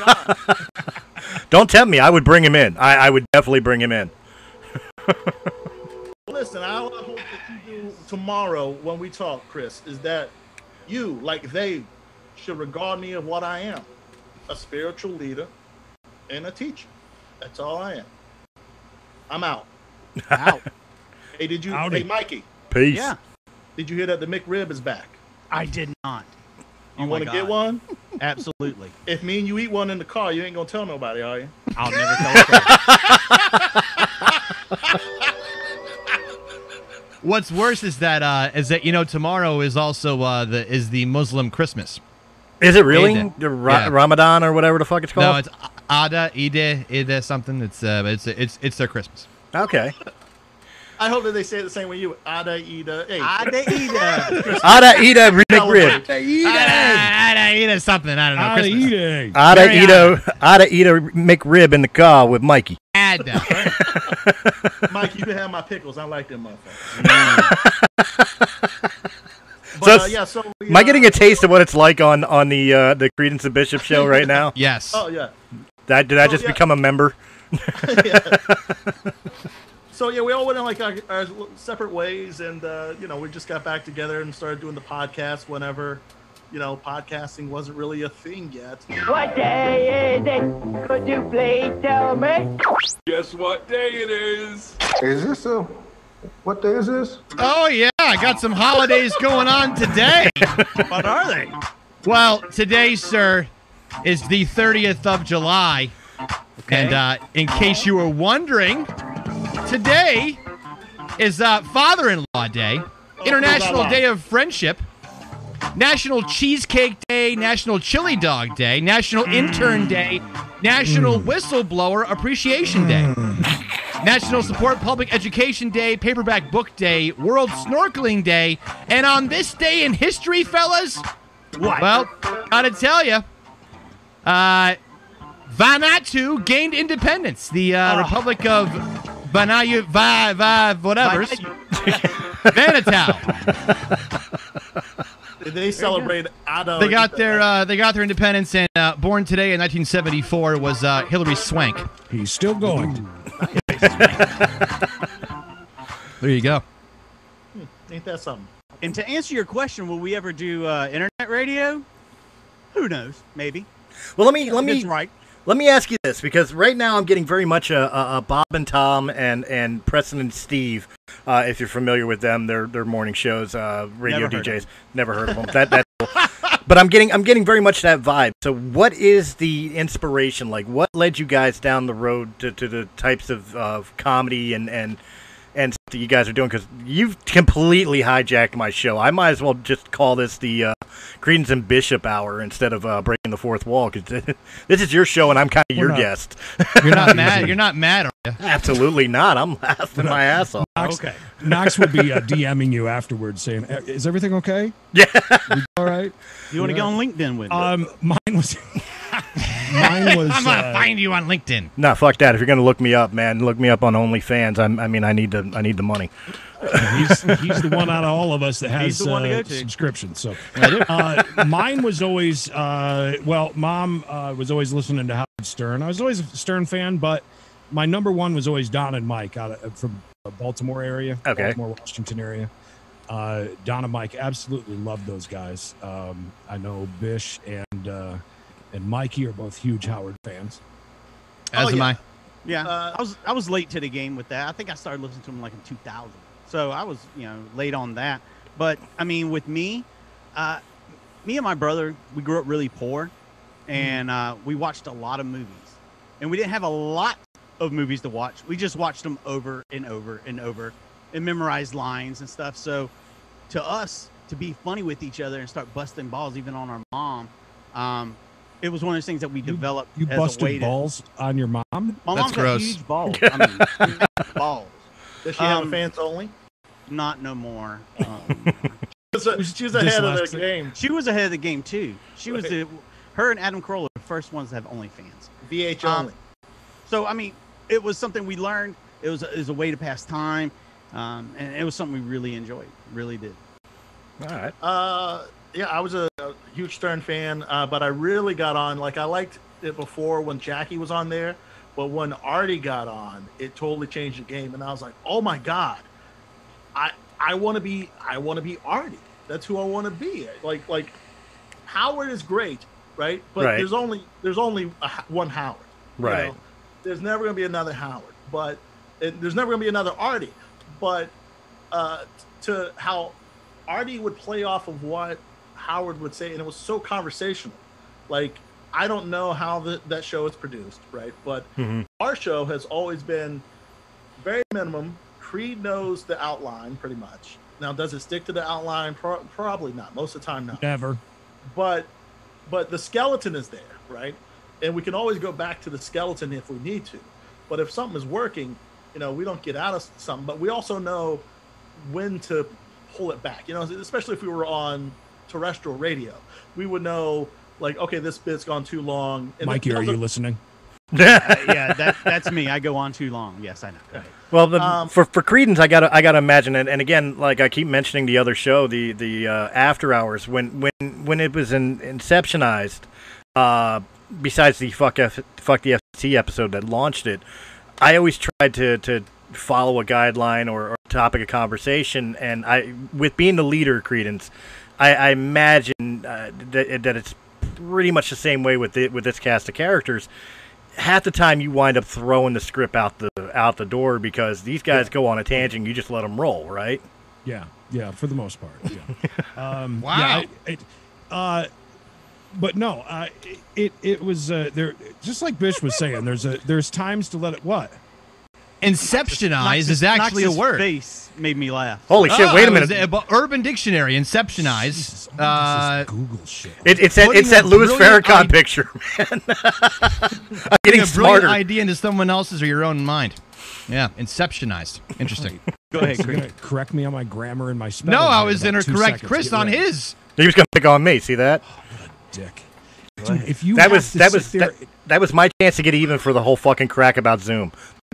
Don't tempt me. I would bring him in. I, I would definitely bring him in. Listen, I hope that you do tomorrow when we talk, Chris, is that you, like they, should regard me of what I am. A spiritual leader and a teacher. That's all I am. I'm out. Out. Hey, did you Howdy. hey Mikey, Peace. Yeah, did you hear that the McRib is back? I did not. You Oh my want to get God. one? Absolutely. If me and you eat one in the car, you ain't gonna tell nobody, are you? I'll never tell a tale. What's worse is that uh, is that you know tomorrow is also uh, the is the Muslim Christmas. Is it really? Eid. The Ra- Yeah. Ramadan or whatever the fuck it's called? No, it's Ada, Ide, Ide something. It's uh, it's it's it's their Christmas. Okay. I hope that they say it the same way you. Ada, Ida, hey. Ada Ida. Ada Ida McRib. Ada, Ide, Ide something. I don't know. Out Christmas. eating. Ada Very Ida Ada Ida McRib in the car with Mikey. Ada. Mike, you can have my pickles. I like them motherfuckers. But, So, uh, yeah, so we, Am I uh, getting a taste of what it's like on on the uh, the Credence and Bishop show right now? Yes. Oh yeah. That did I Oh, just yeah. become a member? Yeah. So yeah, we all went in like our, our separate ways, and uh, you know, we just got back together and started doing the podcast whenever, you know, podcasting wasn't really a thing yet. What day is it? Could you please tell me? Guess what day it is? Is this a what day is this? Oh yeah, I got some holidays going on today. What are they? Well, today, sir, is the thirtieth of July. Okay. And uh, in case you were wondering, today is uh, Father-in-Law Day, International la la. Day of Friendship, National Cheesecake Day, National Chili Dog Day, National Intern Day, National Whistleblower Appreciation Day, National Support Public Education Day, Paperback Book Day, World Snorkeling Day, and on this day in history, fellas, What? well, gotta tell you, uh, Vanuatu gained independence. The uh, Oh. Republic of Vanuatu, va, va, whatever. Vanuatu. They celebrate Ada. They got their uh, they got their independence, and uh, born today in nineteen seventy-four was uh, Hillary Swank. He's still going. There you go. Ain't that something? And to answer your question, will we ever do uh, internet radio? Who knows? Maybe. Well, let me let That's me right. Let me ask you this, because right now I'm getting very much a, a, a Bob and Tom and, and Preston and Steve. Uh, if you're familiar with them, their their morning shows, uh, radio Never D Js. heard Never heard of them. That that's cool. But I'm getting I'm getting very much that vibe. So what is the inspiration? Like, what led you guys down the road to, to the types of, of comedy and and and stuff that you guys are doing? Because you've completely hijacked my show. I might as well just call this the uh, Credence and Bishop Hour instead of uh, Breaking the Fourth Wall, because this is your show and I'm kind of your not- guest. You're not mad. You're not mad, are you? Absolutely not. I'm laughing my ass off. Knox, Knox would be uh, DMing you afterwards saying, "Is everything okay? Yeah, all right." You want to go on LinkedIn with me? Um, mine was. mine was. I'm gonna uh, find you on LinkedIn. Nah, fuck that. If you're gonna look me up, man, look me up on OnlyFans. I'm, I mean, I need the, I need the money. he's he's the one out of all of us that He's has the one to uh, go to. subscriptions. So, uh, mine was always uh, well, Mom uh, was always listening to Howard Stern. I was always a Stern fan, but my number one was always Don and Mike out of, from the Baltimore area, Okay. Baltimore, Washington area. Uh, Don and Mike absolutely loved those guys. Um, I know Bish and uh, and Mikey are both huge Howard fans. As Oh, am yeah. I. Yeah, Uh, I was I was late to the game with that. I think I started listening to him like in two thousand. So I was, you know, late on that. But I mean, with me, uh, me and my brother, we grew up really poor, and uh, we watched a lot of movies, and we didn't have a lot of movies to watch. We just watched them over and over and over, and memorized lines and stuff. So to us, to be funny with each other and start busting balls, even on our mom, um, it was one of those things that we developed. You as a way busted to, balls on your mom? My That's mom's got gross. huge balls. I mean, huge balls. Does she have Um, a fans only? Not no more. Um, She was, she was ahead of the dyslexic. game. she was ahead of the game too. She was the, her and Adam Carolla were the first ones to have OnlyFans. V H Um, only. So I mean, it was something we learned. It was it was a way to pass time, um, and it was something we really enjoyed. Really did. All right. Uh, yeah, I was a, a huge Stern fan, uh, but I really got on. Like, I liked it before when Jackie was on there, but when Artie got on, it totally changed the game, and I was like, oh my god, I I want to be I want to be Artie. That's who I want to be. Like like Howard is great, right? But Right. there's only there's only a, H- one Howard. you Right. know? There's never going to be another Howard, but and there's never going to be another Artie. But uh, to how Artie would play off of what Howard would say, and it was so conversational. Like, I don't know how the, that show is produced, right? But Mhm. our show has always been very minimum. Creed knows the outline pretty much. Now, does it stick to the outline? Pro- probably not. Most of the time, no. Never. But but the skeleton is there, right? And we can always go back to the skeleton if we need to. But if something is working, you know, we don't get out of something. But we also know when to pull it back. You know, especially if we were on terrestrial radio, we would know, like, okay, this bit's gone too long. And Mikey, then- are you listening? Uh, yeah, that that's me. I go on too long. Yes, I know. Go ahead. Well, the, Um, for for Credence, I gotta I gotta imagine it. And again, like I keep mentioning the other show, the the uh, After Hours, when when when it was in, inceptionized. Uh, besides the fuck F, fuck the F C C episode that launched it, I always tried to to follow a guideline or, or topic of conversation. And I, with being the leader, Credence, I, I imagine uh, that that it's pretty much the same way with it with this cast of characters. Half the time you wind up throwing the script out the out the door because these guys go on a tangent. You just let them roll, right? Yeah, yeah, for the most part. Yeah. Um, Wow. Yeah, it, it, uh, but no, uh, it it was uh, there. Just like Bish was saying, there's a there's times to let it what. Inceptionize Knox's- is actually a Knox's word. face made me laugh. Holy shit! Oh, Wait a it was minute. a- but Urban Dictionary, inceptionize. Jesus, all Uh, this is Google shit. It, it's that putting it's that a Louis brilliant Farrakhan id- picture, man. I'm Putting getting a brilliant smarter. idea into someone else's or your own mind. Yeah, inceptionized. Interesting. Go ahead, You're Chris. gonna correct me on my grammar and my spelling. no, I here was in in about two correct seconds. Chris Get on ready. his. He was gonna pick on me. See that? Dick. Dude, if you That have was to that sit was there, that, that was my chance to get even for the whole fucking crack about Zoom.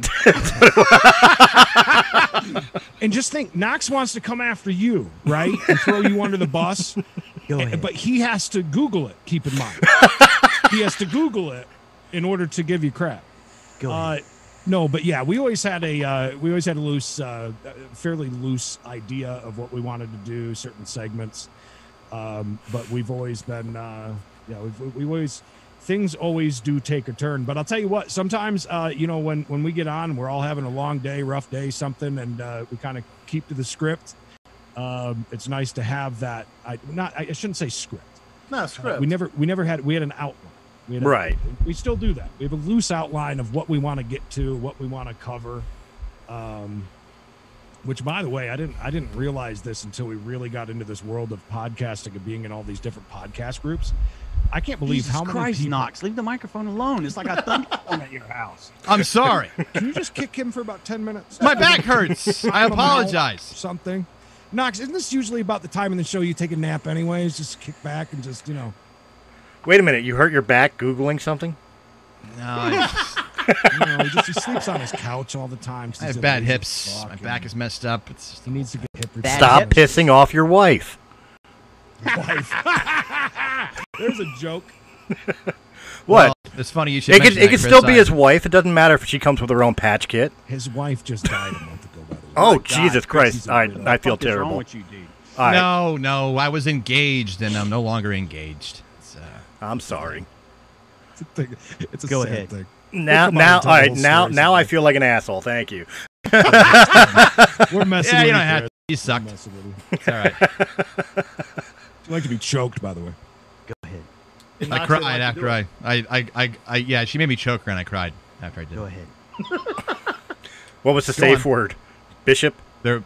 and just think, Knox wants to come after you, right, and throw you under the bus. Go ahead. But he has to Google it. Keep in mind, he has to Google it in order to give you crap. Go Uh, ahead. no, but yeah, we always had a uh, we always had a loose, uh, fairly loose idea of what we wanted to do, certain segments. Um, but we've always been, uh, yeah, we've, we've always things always do take a turn. But I'll tell you what, sometimes, uh, you know, when, when we get on, we're all having a long day, rough day, something, and uh, we kind of keep to the script. Um, it's nice to have that. I not. I shouldn't say script. No, script. Uh, we never. We never had. We had an outline. We had a, Right. We still do that. We have a loose outline of what we want to get to, what we want to cover. Um, which, by the way, I didn't. I didn't realize this until we really got into this world of podcasting and being in all these different podcast groups. I can't believe Jesus how many Christ, people. Knox, leave the microphone alone. It's like a thunderstorm at your house. I'm sorry. Can you just kick him for about ten minutes? My back hurts. I apologize. Something. Knox, isn't this usually about the time in the show you take a nap anyways? Just kick back and just, you know. Wait a minute. You hurt your back Googling something? No, I, you know, he just he sleeps on his couch all the time. I have bad hips. My back is messed up. It's he needs to get hip. Stop pissing off your wife. Wife. There's a joke. What? Well, it's funny you should It could, mention it that, could Chris. still be I- his wife. It doesn't matter if she comes with her own patch kit. His wife just died a month ago, by the way. Oh, God, Jesus Chris, Christ. I, I feel What is wrong terrible. with you, dude? All right. No, no, I was engaged and I'm no longer engaged. It's, uh, I'm sorry. It's a, thing. It's a Go sad ahead. thing. Now, Come on, now, tell all the right. whole Now, story now I sometime. feel like an asshole. Thank you. We're messing yeah, with you don't you, have Chris. to. You sucked. We're messing with you. It's all right. You like to be choked, by the way. Go ahead. And I Knox cried didn't like to after do I, it. I, I, I, I, yeah, she made me choke her and I cried after I did. Go it. ahead. What was the Go safe on. word? Bishop? There,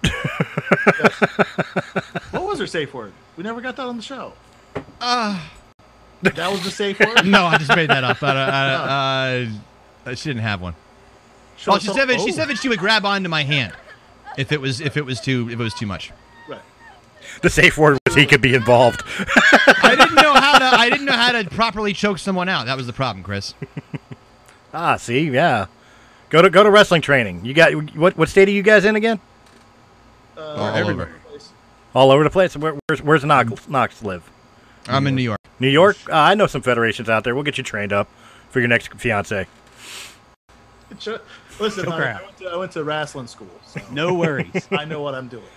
What was her safe word? We never got that on the show. uh, That was the safe word? no, I just made that up. I, uh, uh, she didn't have one. Show Oh, us she some- said that she oh. said that she would grab onto my hand if it was if it was too if it was too much. Right. The safe word was he could be involved. I didn't know how to I didn't know how to properly choke someone out. That was the problem, Chris. Ah, see, yeah. Go to go to wrestling training. You got what? What state are you guys in again? Uh, All everywhere. over. All over the place. Where, where's where's Knox, Knox live? I'm in New York. New York. Uh, I know some federations out there. We'll get you trained up for your next fiance. Cho- Listen, Choke her I, out. I, went to, I went to wrestling school, so No worries. I know what I'm doing.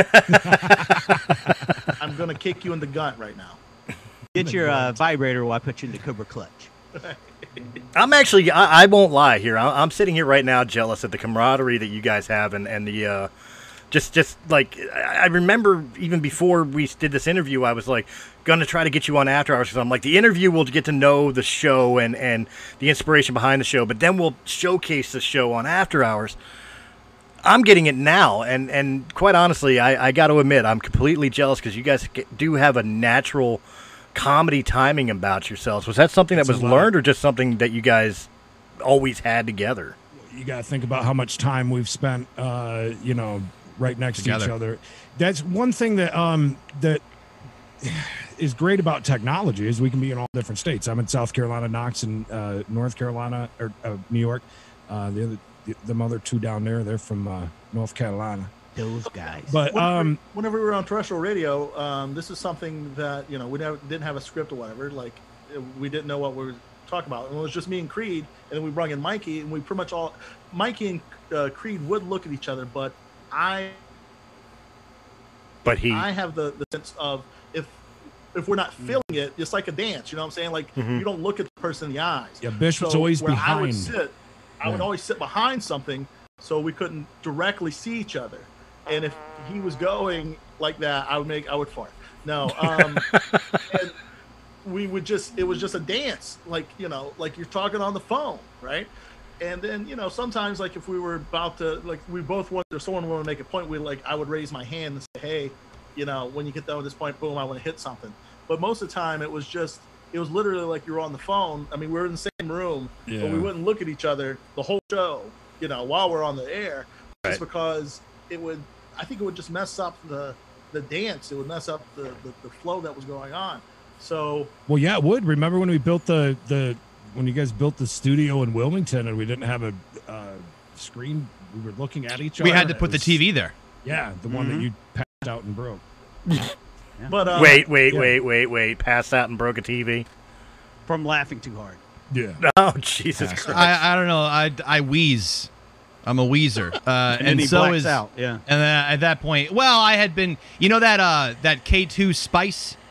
I'm gonna kick you in the gut right now. Get your uh, vibrator while I put you in the Cobra Clutch. I'm actually. I, I won't lie here. I, I'm sitting here right now, jealous of the camaraderie that you guys have, and and the. Uh, Just, just like I I remember, even before we did this interview, I was like, gonna try to get you on after hours. Because I'm like, the interview will get to know the show and and the inspiration behind the show, but then we'll showcase the show on after hours. I'm getting it now, and and quite honestly, I, I got to admit, I'm completely jealous because you guys get, do have a natural comedy timing about yourselves. Was that something It's that a was lot. learned, or just something that you guys always had together? You got to think about how much time we've spent, uh, you know, right next to Together. each other. That's one thing that um, that is great about technology is we can be in all different states. I'm in South Carolina, Knox in uh, North Carolina or uh, New York. Uh, the other, the, the other two down there, they're from uh, North Carolina. Those guys. But Whenever, um, whenever we were on terrestrial radio, um, this is something that you know we never, didn't have a script or whatever. Like uh, we didn't know what we were talking about, and it was just me and Creed, and then we brought in Mikey, and we pretty much all Mikey and uh, Creed would look at each other, but I, But he, I have the, the sense of if if we're not feeling it, it's like a dance. You know what I'm saying? Like Mhm. you don't look at the person in the eyes. Yeah, Bish was So always where I would behind. sit, I would Yeah. always sit behind something, so we couldn't directly see each other. And if he was going like that, I would make I would fart. No, um, and we would just it was just a dance, like you know, like you're talking on the phone, right? And then you know, sometimes like if we were about to like we both want or someone wanted to make a point, we like I would raise my hand and say, hey, you know, when you get down to this point, boom, I want to hit something. But most of the time, it was just it was literally like you were on the phone. I mean, we were in the same room, but Yeah. we wouldn't look at each other the whole show, you know, while we're on the air, just Right. because it would. I think it would just mess up the the dance. It would mess up the the, the flow that was going on. So Well, yeah, it would. Remember when we built the the when you guys built the studio in Wilmington and we didn't have a uh, screen? We were looking at each other. We had to and it put the was- T V there. Yeah, the one Mhm. that you passed out and broke. but uh, wait, wait, yeah. wait, wait, wait. Passed out and broke a T V. From laughing too hard. Yeah. Oh, Jesus Christ. I, I don't know. I, I wheeze. I'm a wheezer. Uh, And, and then he so blacks is out. Yeah. And then at that point, well, I had been, you know that uh that K two Spice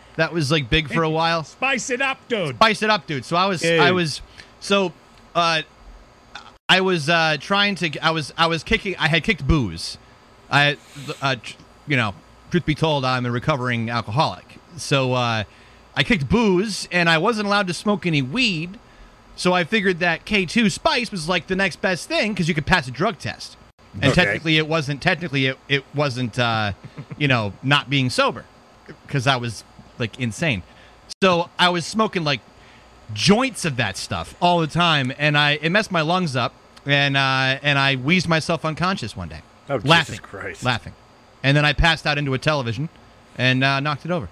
that was like big for a while. Spice it up, dude. Spice it up, dude. So I was, Dude. I was, so, uh, I was uh, trying to, I was, I was kicking, I had kicked booze. I, uh, you know, truth be told, I'm a recovering alcoholic. So uh, I kicked booze, and I wasn't allowed to smoke any weed. So I figured that K two Spice was like the next best thing because you could pass a drug test. And Okay. technically, it wasn't. Technically, it it wasn't. Uh, you know, not being sober because I was like insane. So I was smoking like joints of that stuff all the time, and I it messed my lungs up, and uh, and I wheezed myself unconscious one day. Oh, Jesus laughing, Christ. laughing, and then I passed out into a television, and uh, knocked it over.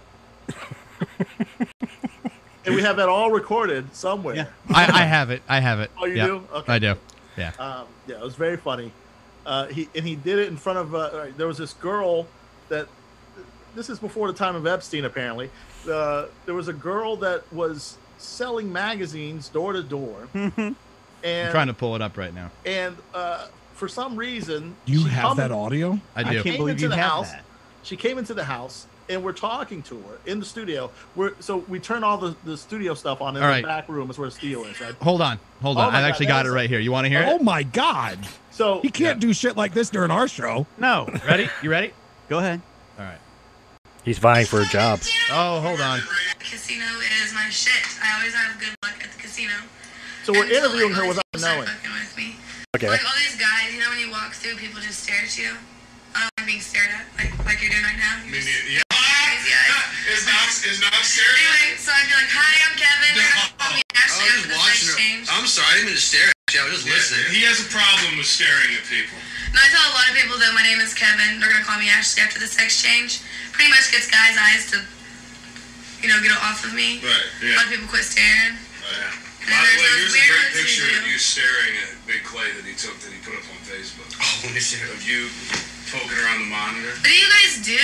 And we have that all recorded somewhere. Yeah. I, I have it. I have it. Oh, you Yep, do? Okay. I do. Yeah. Um, yeah, it was very funny. Uh, he and he did it in front of. Uh, there was this girl that. This is before the time of Epstein, apparently. Uh, there was a girl that was selling magazines door to door, and I'm trying to pull it up right now. and uh, for some reason, You she have come- that audio? I do. She I can't came believe into you the have house. that. She came into the house, and we're talking to her in the studio. We're so we turn all the, the studio stuff on in All the right. back room is where the studio is, right? Hold on. Hold Oh on. my I've God, actually that got is it a- right here. You want to hear Oh it? my God! So He can't do shit like this during our show. No. Ready? You ready? Go ahead. All right. He's vying for a job. Oh, hold on. Casino is my shit. I always have good luck at the casino. So we're And so, interviewing like, her all these without people start knowing. fucking with me. Okay. Like all these guys, you know, when you walk through, people just stare at you. I don't like being stared at, like like you're doing right now. You're just Yeah. crazy eyes. Is Knox is Knox staring? Anyway, so I'd be like, "Hi, I'm Kevin." They're gonna call me Ashley I was after the watching sex her. change. I'm sorry, I didn't mean to stare at you. I was just listening. He has a problem with staring at people. No, I tell a lot of people that my name is Kevin. They're gonna call me Ashley after the sex change. Pretty much gets guys' eyes to, you know, get it off of me. Right, yeah. A lot of people quit staring. Oh, yeah. And By the there's way, those here's a weird great ones who picture of do. you staring at Big Clay that he took that he put up on Facebook. Oh, let me see. Of you poking around the monitor. What do you guys do?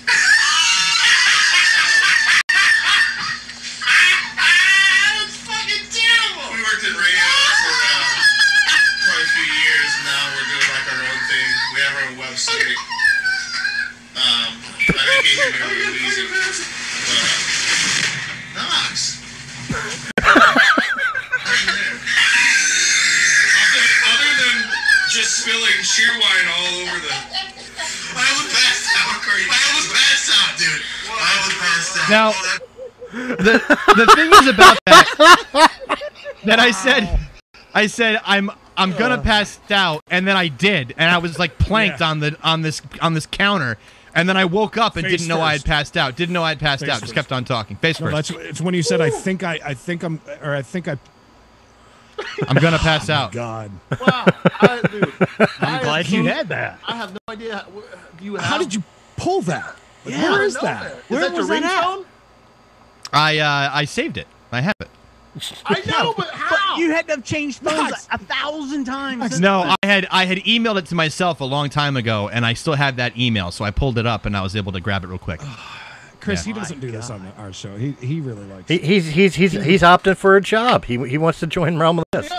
That's fucking terrible. We worked in radio for uh, quite a few years, and now we're doing like our own thing. We have our own website. Um, I think you hear me wheezing. But, Knox. other, other than just spilling sheer wine all over the. I was passed out. I was passed out, dude. I was passed out. Now, the the thing is about that that I said, I said I'm I'm gonna pass out, and then I did, and I was like planked on the on this on this counter, and then I woke up and Face didn't know I had first. passed out. Didn't know I had passed Face out. Just first. kept on talking. Face No, first. that's it's when you said I think I I think I'm or I think I. I'm gonna pass out. God. Wow, I, dude, I'm I glad have you no- had that. I have no idea. How, do you have? How did you pull that? Yeah, Where I is know that? Is Where that your was that at? ringtone? I uh, I saved it. I have it. I know, but how? But you had to have changed phones a, a thousand times. since No, then. I had I had emailed it to myself a long time ago, and I still had that email, so I pulled it up and I was able to grab it real quick. Chris, Yeah. he doesn't do this on our show. He he really likes. He, he's he's he's he's opting for a job. He he wants to join Realm of This.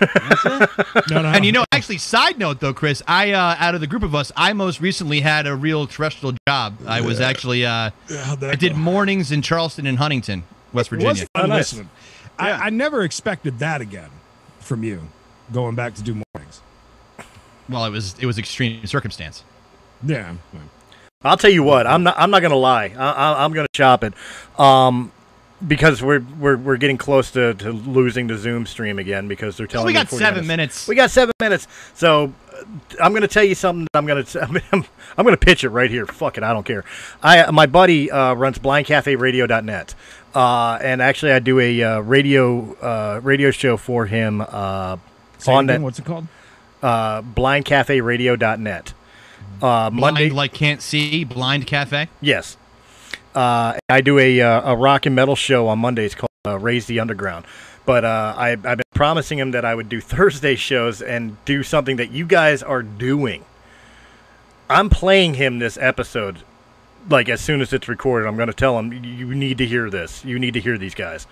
No, no. And you know, actually, side note though, Chris, I uh, out of the group of us, I most recently had a real terrestrial job. I was actually uh, How'd that I did go? mornings in Charleston and Huntington, West It was Virginia. fun Oh, nice. listening. I, I never expected that again from you, going back to do mornings. Well, it was it was extreme circumstance. Yeah. I'll tell you what. I'm not. I'm not gonna lie. I, I, I'm gonna chop it, um, because we're we're we're getting close to, to losing the Zoom stream again because they're telling we me got forty seven minutes. We got seven minutes. So uh, I'm gonna tell you something. That I'm gonna I'm, I'm gonna pitch it right here. Fuck it. I don't care. I my buddy uh, runs blind cafe radio dot net, uh, and actually I do a uh, radio uh, radio show for him uh, Say it on again, that. what's it called? Uh, blind cafe radio dot net. Uh, Blind, Monday, like can't see, blind cafe. yes. Uh, I do a uh, a rock and metal show on Mondays called uh, Raise the Underground. But uh, I, I've been promising him that I would do Thursday shows and do something that you guys are doing. I'm playing him this episode, like as soon as it's recorded. I'm going to tell him, you need to hear this. You need to hear these guys.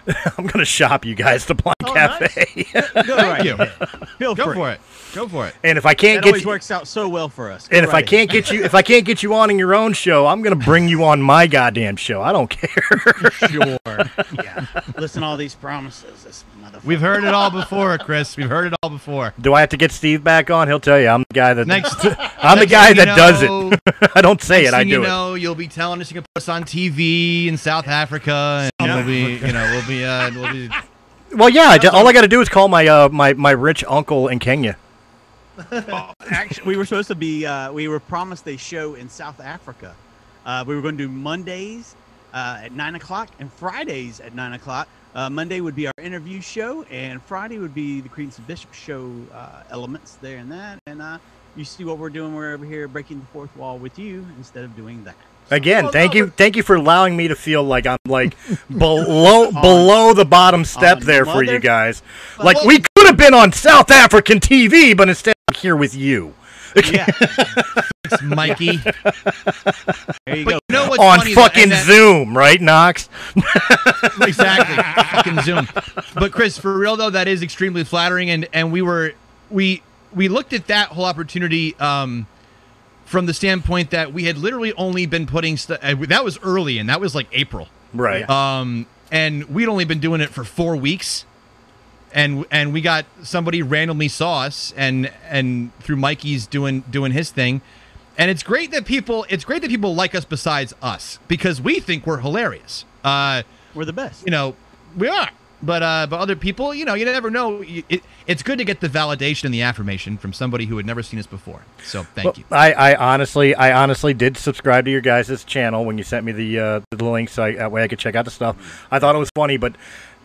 I'm gonna shop you guys to Blind Oh, Cafe. nice. Go right you. ahead. Feel Go free. for it. Go for it. And if I can't That get always you, works out so well for us. Go and if I right can't ahead. get you, if I can't get you on in your own show, I'm gonna bring you on my goddamn show. I don't care. Sure. Yeah. Listen to all these promises. This motherfucker. We've heard it all before, Chris. We've heard it all before. Do I have to get Steve back on? He'll tell you. I'm the guy that. Next, I'm the next guy thing you that does know- it. I don't say Next it. I thing do you it. know, you'll be telling us you can put us on T V in South Africa, and Yeah. we'll be, you know, we'll be, uh, we'll be. Well, yeah. I ju- all I got to do is call my uh my my rich uncle in Kenya. Actually, we were supposed to be. Uh, we were promised a show in South Africa. Uh, we were going to do Mondays uh, at nine o'clock and Fridays at nine o'clock. Uh, Monday would be our interview show, and Friday would be the Credence and Bishop show uh, elements there and that. And uh, you see what we're doing. We're over here breaking the fourth wall with you instead of doing that. Again, Well, thank no, you, but- thank you for allowing me to feel like I'm like below below the bottom step on there for you mother- guys. Well, Like well- we could have been on South African T V, but instead I'm here with you. Yeah. Thanks, Mikey. There you But go. you know what's on funny, though, fucking and that- Zoom, right, Knox? Exactly, fucking Zoom. But Chris, for real though, that is extremely flattering, and and we were we we looked at that whole opportunity um, from the standpoint that we had literally only been putting st- uh, that was early, and that was like April, Right. um, and we'd only been doing it for four weeks. And and we got somebody randomly saw us, and and through Mikey's doing doing his thing, and it's great that people it's great that people like us besides us, because we think we're hilarious. Uh, We're the best. you know, we are. But uh, but other people, you know, you never know. You- It, it's good to get the validation and the affirmation from somebody who had never seen us before. So thank Well, you. I, I honestly, I honestly did subscribe to your guys' channel when you sent me the uh, the link, so I, that way I could check out the stuff. I thought it was funny, but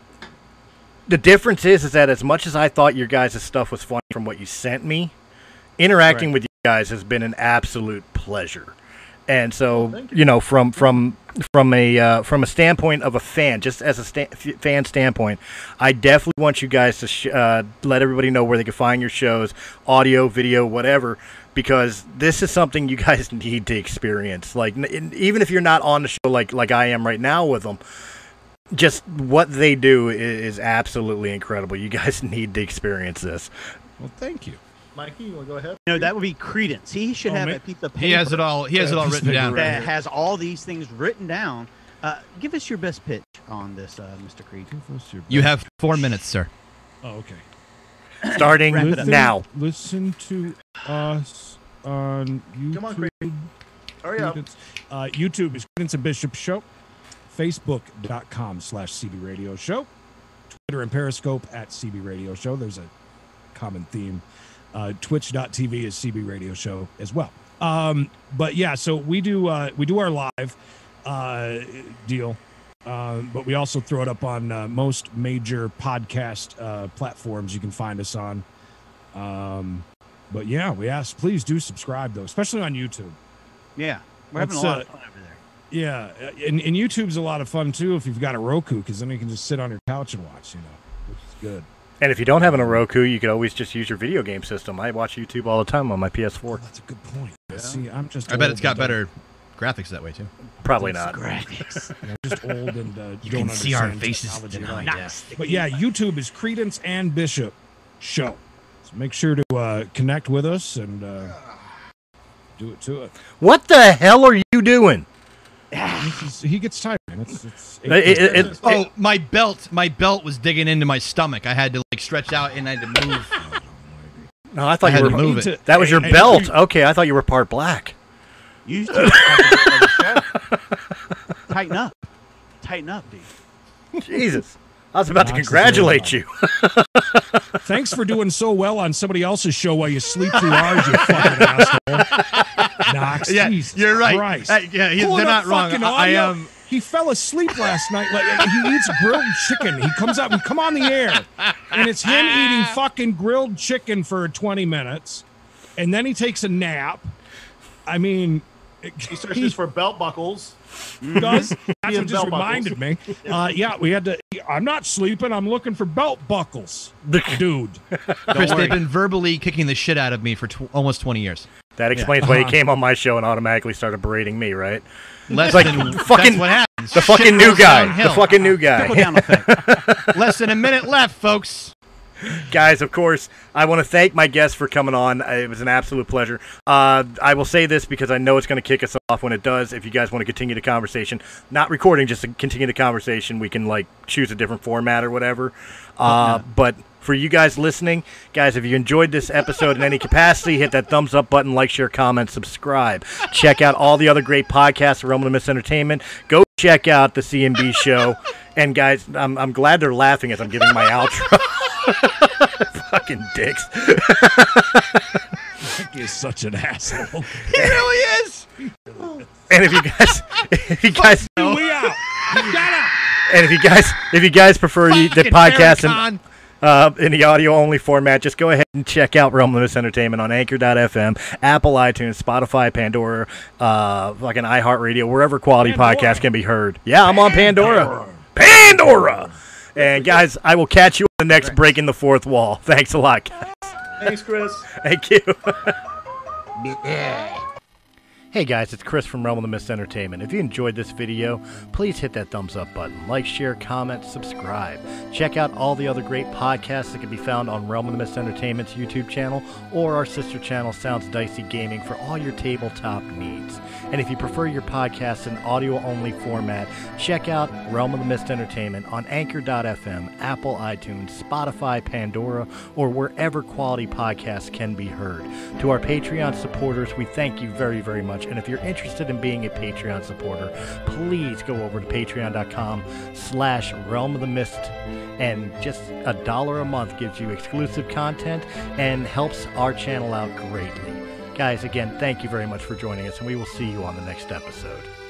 the difference is, is that as much as I thought your guys' stuff was funny from what you sent me, interacting Right. with you guys has been an absolute pleasure. And so, you know, from from from a uh, from a standpoint of a fan, just as a sta- f- fan standpoint, I definitely want you guys to sh- uh, let everybody know where they can find your shows, audio, video, whatever, because this is something you guys need to experience. Like, n- even if you're not on the show like like I am right now with them, just what they do is, is absolutely incredible. You guys need to experience this. Well, thank you. Mikey, you want to go ahead? No, that would be Credence. He should Oh, have ma- a piece of paper. He has it all. He has it all Yeah, written just down. right that here. has all these things written down. Uh, give us your best pitch on this, uh, Mister Creed. You have four minutes, sir. Oh, okay. Starting Wrap it up. now. Listen to us on YouTube. Come on, Creed. Hurry up. Credence- Uh, YouTube is Credence and Bishop Show. Facebook.com slash CB Radio Show. Twitter and Periscope at C B Radio Show. There's a common theme. Uh, Twitch.tv is C B Radio Show as well. Um, but yeah, so we do uh, we do our live uh, deal, uh, but we also throw it up on uh, most major podcast uh, platforms you can find us on. Um, but yeah, we ask, please do subscribe though, especially on YouTube. Yeah, we're having a Let's, lot uh, of fun over there. Yeah, and, and YouTube's a lot of fun too if you've got a Roku, because then you can just sit on your couch and watch, you know, which is good. And if you don't have an Roku, you could always just use your video game system. I watch YouTube all the time on my P S four. That's a good point. See, I'm just. I bet old it's got and, uh, better graphics that way too. Probably not. Graphics. I'm just old and uh, You don't can see our understand faces technology behind like us. that. But yeah, YouTube is Credence and Bishop Show. So make sure to uh, connect with us and uh, do it to it. What the hell are you doing? This is- he gets tired, man. It's, it's, It- it- it- it- Oh, my belt! My belt was digging into my stomach. I had to like stretch out and I had to move. No, I thought I you had were. to move it. That was your Hey, hey, belt. you- Okay, I thought you were part black. You used to have to get another show. Tighten up. Tighten up, dude. Jesus, I was about to Knox is congratulate really you. Thanks for doing so well on somebody else's show while you sleep through ours, you fucking asshole. Knox, Yeah, Jesus you're right. Christ. Uh, yeah, he- Pulling they're up not wrong. fucking I- I audio. am- He fell asleep last night. Like he eats grilled chicken. He comes up and come on the air, and it's him eating fucking grilled chicken for twenty minutes, and then he takes a nap. I mean, He searches for belt buckles. He does. That's and what just belt reminded me. buckles. Uh, yeah, we had to. I'm not sleeping. I'm looking for belt buckles, dude. Chris, worry. they've been verbally kicking the shit out of me for tw- almost twenty years. That explains Yeah. why he Uh-huh. came on my show and automatically started berating me, right? Less It's like than- fucking that's what happens. the fucking Shit new goes guy. downhill. The fucking new guy. Trickle down effect. Less than a minute left, folks. Guys, of course, I want to thank my guests for coming on. Uh, It was an absolute pleasure. Uh, I will say this because I know it's going to kick us off when it does. If you guys want to continue the conversation, not recording, just to continue the conversation, we can like choose a different format or whatever. Uh, But for you guys listening, guys, if you enjoyed this episode in any capacity, hit that thumbs up button, like, share, comment, subscribe. Check out all the other great podcasts of Realm of the Mist Entertainment. Go check out the C M B show. And guys, I'm, I'm glad they're laughing as I'm giving my outro. Fucking dicks. He's such an asshole. He really is. And if you guys, if you guys, We out. and if you guys, if you guys prefer you, the Fucking podcast Farrakhan. in, uh, in the audio only format, just go ahead and check out Realm of the Mist Entertainment on Anchor dot F M, Apple, iTunes, Spotify, Pandora, uh, fucking iHeartRadio, wherever quality podcasts can be heard. Yeah, I'm on Pandora. Pandora. And guys, I will catch you on the next Breaking the Fourth Wall. Thanks a lot, guys. Thanks, Chris. Thank you. Hey guys, it's Chris from Realm of the Mist Entertainment. If you enjoyed this video, please hit that thumbs up button. Like, share, comment, subscribe. Check out all the other great podcasts that can be found on Realm of the Mist Entertainment's YouTube channel or our sister channel, Sounds Dicey Gaming, for all your tabletop needs. And if you prefer your podcast in audio-only format, check out Realm of the Mist Entertainment on Anchor dot F M, Apple, iTunes, Spotify, Pandora, or wherever quality podcasts can be heard. To our Patreon supporters, we thank you very, very much. And if you're interested in being a Patreon supporter, please go over to patreon dot com slash Realm of the Mist. And just a dollar a month gives you exclusive content and helps our channel out greatly. Guys, again, thank you very much for joining us, and we will see you on the next episode.